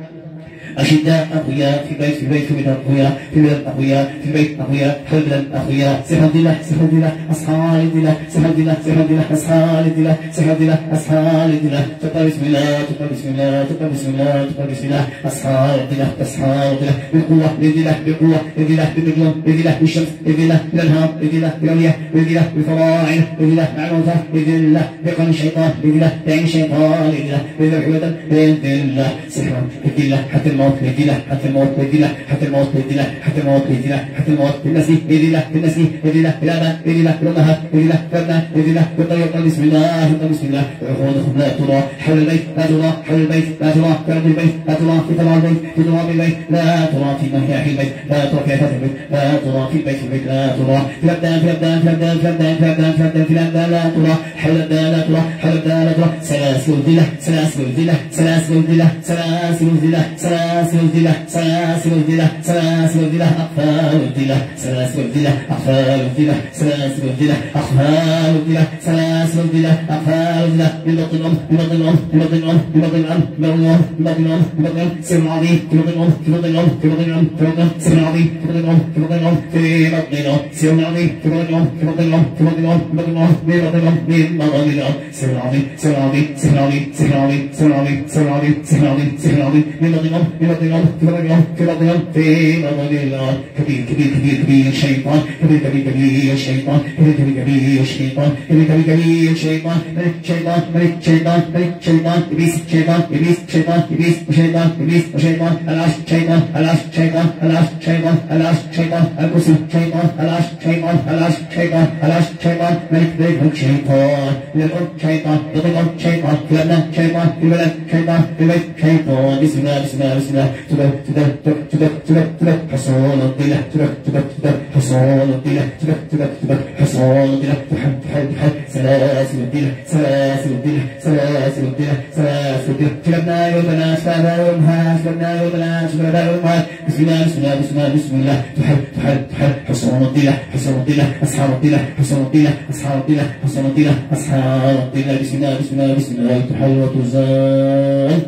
أشداء أقوياء في بيت، في بيت في بيت أقوياء، في بيت أقوياء، في بيت أقوياء، في بيت أقوياء. سحر الذلة، سحر الذلة، أصحاب الذلة، سحر الذلة، سحر الذلة، أصحاب الذلة، سحر الذلة، أصحاب الذلة. تقبل بسم الله، تقبل بسم الله، تقبل بسم الله، تقبل بسم الله. أصحاب الذلة، أصحاب الذلة. بالقوة للذلة، بالقوة للذلة، بالنجوم للذلة، بالشمس للذلة، بالأنهار للذلة، بالأولياء للذلة، بالفراعنة للذلة، مع الموتى للذلة، بقرن الشيطان للذلة، بعين الشيطان للذلة، بذبح الوثن للذلة. سحر للذلة حتى الموت للذلة، حتى الموت للذلة، حتى الموت للذلة، حتى الموت للذلة، حتى الموت للنسل للذلة، للنسل للذلة، للآباء للذلة، للأمهات للذلة، للأبناء للذلة. يقال بسم الله، يقال بسم الله. عقودكم لا ترى حول البيت، لا ترى حول البيت، لا ترى في أرض البيت، لا ترى في ترى البيت، في تراب البيت، لا ترى في مهياح البيت، لا ترى في أثاث البيت، لا ترى في البيت، في البيت لا ترى في الأبدان، في الأبدان، في الأبدان، في الأبدان، في الأبدان، في الأبدان، في الأبدان لا ترى حول الأبدان، لا ترى حول الأبدان، لا ترى. سلاسل الذلة، سلاسل الذلة، سلاسل الذلة، سلاسل الذلة، سلاسل سلاسل الذلة سلاسل الذلة سلاسل الذلة أقفال الذلة سلاسل الذلة أقفال الذلة سلاسل الذلة أقفال الذلة سلاسل الذلة أقفال الذلة ببطن الأم ببطن الأم ببطن الأم ببطن الأم ببطن الأم ببطن الأم ببطن الأم سر عظيم في بطن الأم في بطن الأم في بطن الأم في بطن سر عظيم في بطن الأم في بطن الأم في بطن الأم سر عظيم في بطن الأم في بطن الأم في بطن الأم في بطن الأم في بطن الأم من بطن الأم سر عظيم سر عظيم سر عظيم سر عظيم سر عظيم سر عظيم سر عظيم سر عظيم من بطن الأم من بطن الأم في بطن الأم في بطن الأم في بطن الأم كبير كبير كبير كبير الشيطان كبير كبير كبير الشيطان كبير كبير كبير الشيطان كبير كبير كبير الشيطان ملك شيطان ملك شيطان ملك شيطان إبليس شيطان إبليس شيطان إبليس وشيطان إبليس وشيطان العش شيطان العش شيطان العش شيطان العش شيطان الكرسي شيطان العش شيطان العش شيطان العش شيطان ملك ملك شيطان للأرض شيطان للأرض شيطان في الأبناء شيطان في البلد شيطان في البيت شيطان بسم الله بسم الله بسم الله تبت تبت تبت تبت تبت حصون الضلة تبت تبت تبت حصون الضلة تبت تبت تبت حصون الضلة تحب تحب تحب سلاسل الضلة سلاسل الضلة سلاسل الضلة سلاسل الضلة في الأبناء والبنات في الأبناء والأمهات في الأبناء والبنات في الأبناء والأمهات بسم الله بسم الله بسم الله بسم الله تحب تحب تحب حصون الضلة حصون الضلة أصحاب الضلة حصون الضلة أصحاب الضلة حصون الضلة أصحاب الضلة بسم الله بسم الله بسم الله تحل وتزال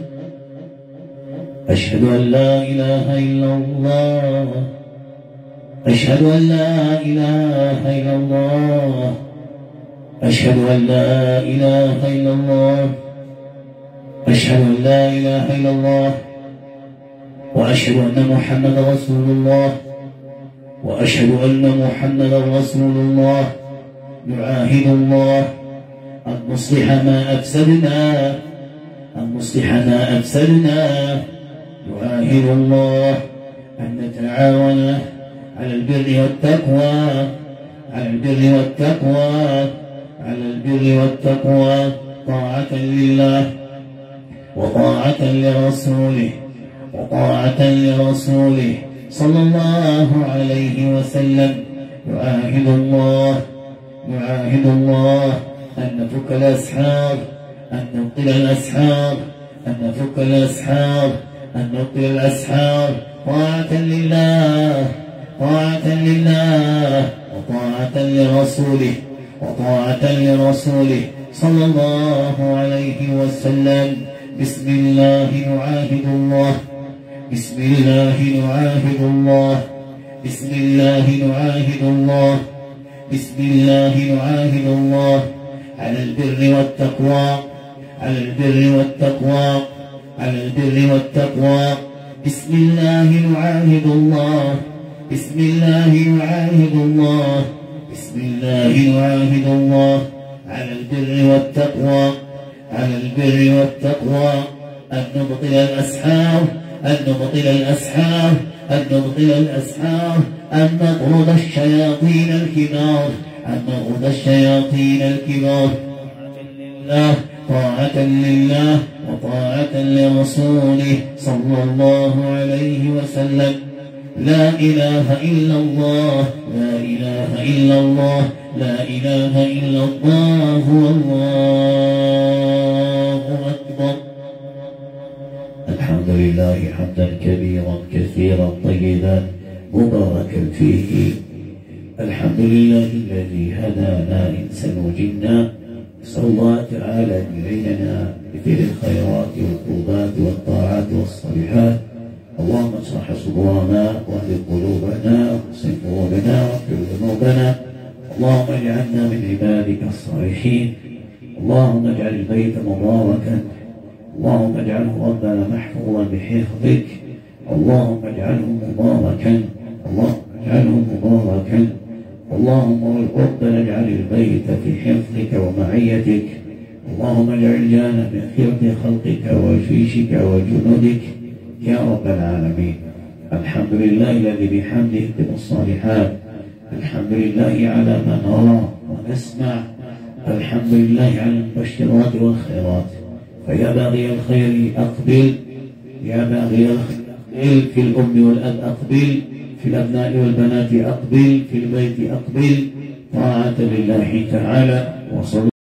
أشهد أن لا إله إلا الله أشهد أن لا إله إلا الله أشهد أن لا إله إلا الله أشهد أن لا إله إلا الله وأشهد أن محمدا رسول الله وأشهد أن محمدا رسول الله نعاهد الله أن نصلح ما أفسدنا أن نصلح ما أفسدنا نعاهد الله أن نتعاون على البر والتقوى على البر والتقوى على البر والتقوى طاعة لله وطاعة لرسوله وطاعة لرسوله صلى الله عليه وسلم نعاهد الله نعاهد الله أن نفك الأسحار أن نبطل الأسحار أن نفك الأسحار أن نبطل الأسحار طاعة لله طاعة لله وطاعة لرسوله وطاعة لرسوله صلى الله عليه وسلم بسم الله نعاهد الله بسم الله نعاهد الله بسم الله نعاهد الله بسم الله نعاهد الله على البر والتقوى على البر والتقوى على البر والتقوى بسم الله نعاهد الله بسم الله نعاهد الله بسم الله نعاهد الله على البر والتقوى على البر والتقوى أن نبطل الأسحار أن نبطل الأسحار أن نبطل الأسحار أن نطرد الشياطين الكبار أن نطرد الشياطين الكبار طاعة لله وطاعة لرسوله صلى الله عليه وسلم لا إله إلا الله لا إله إلا الله لا إله إلا الله والله أكبر الحمد لله حمدا كبيرا كثيرا طيبا مباركا فيه الحمد لله الذي هدانا إنسا وجنا نسأل الله تعالى أن يعيننا بفعل الخيرات والقربات والطاعات والصالحات اللهم اشرح صدورنا واهد قلوبنا واحسن فروجنا واغفر ذنوبنا اللهم اجعلنا من عبادك الصالحين اللهم اجعل البيت مباركا اللهم اجعله ربنا محفوظا بحفظك اللهم اجعله مباركا اللهم اجعله مباركا اللهم ربنا اجعل البيت في حفظك ومعيتك اللهم اجعل الجنة من خيرة خلقك وجيشك وجنودك يا رب العالمين الحمد لله الذي بحمده يتم الصالحات الحمد لله على ما نرى ونسمع الحمد لله على المبشرات والخيرات فيا باغي الخير أقبل يا باغي الخير أقبل في الأم والأب أقبل في الأبناء والبنات أقبل في البيت أقبل طاعة لله تعالى وصلى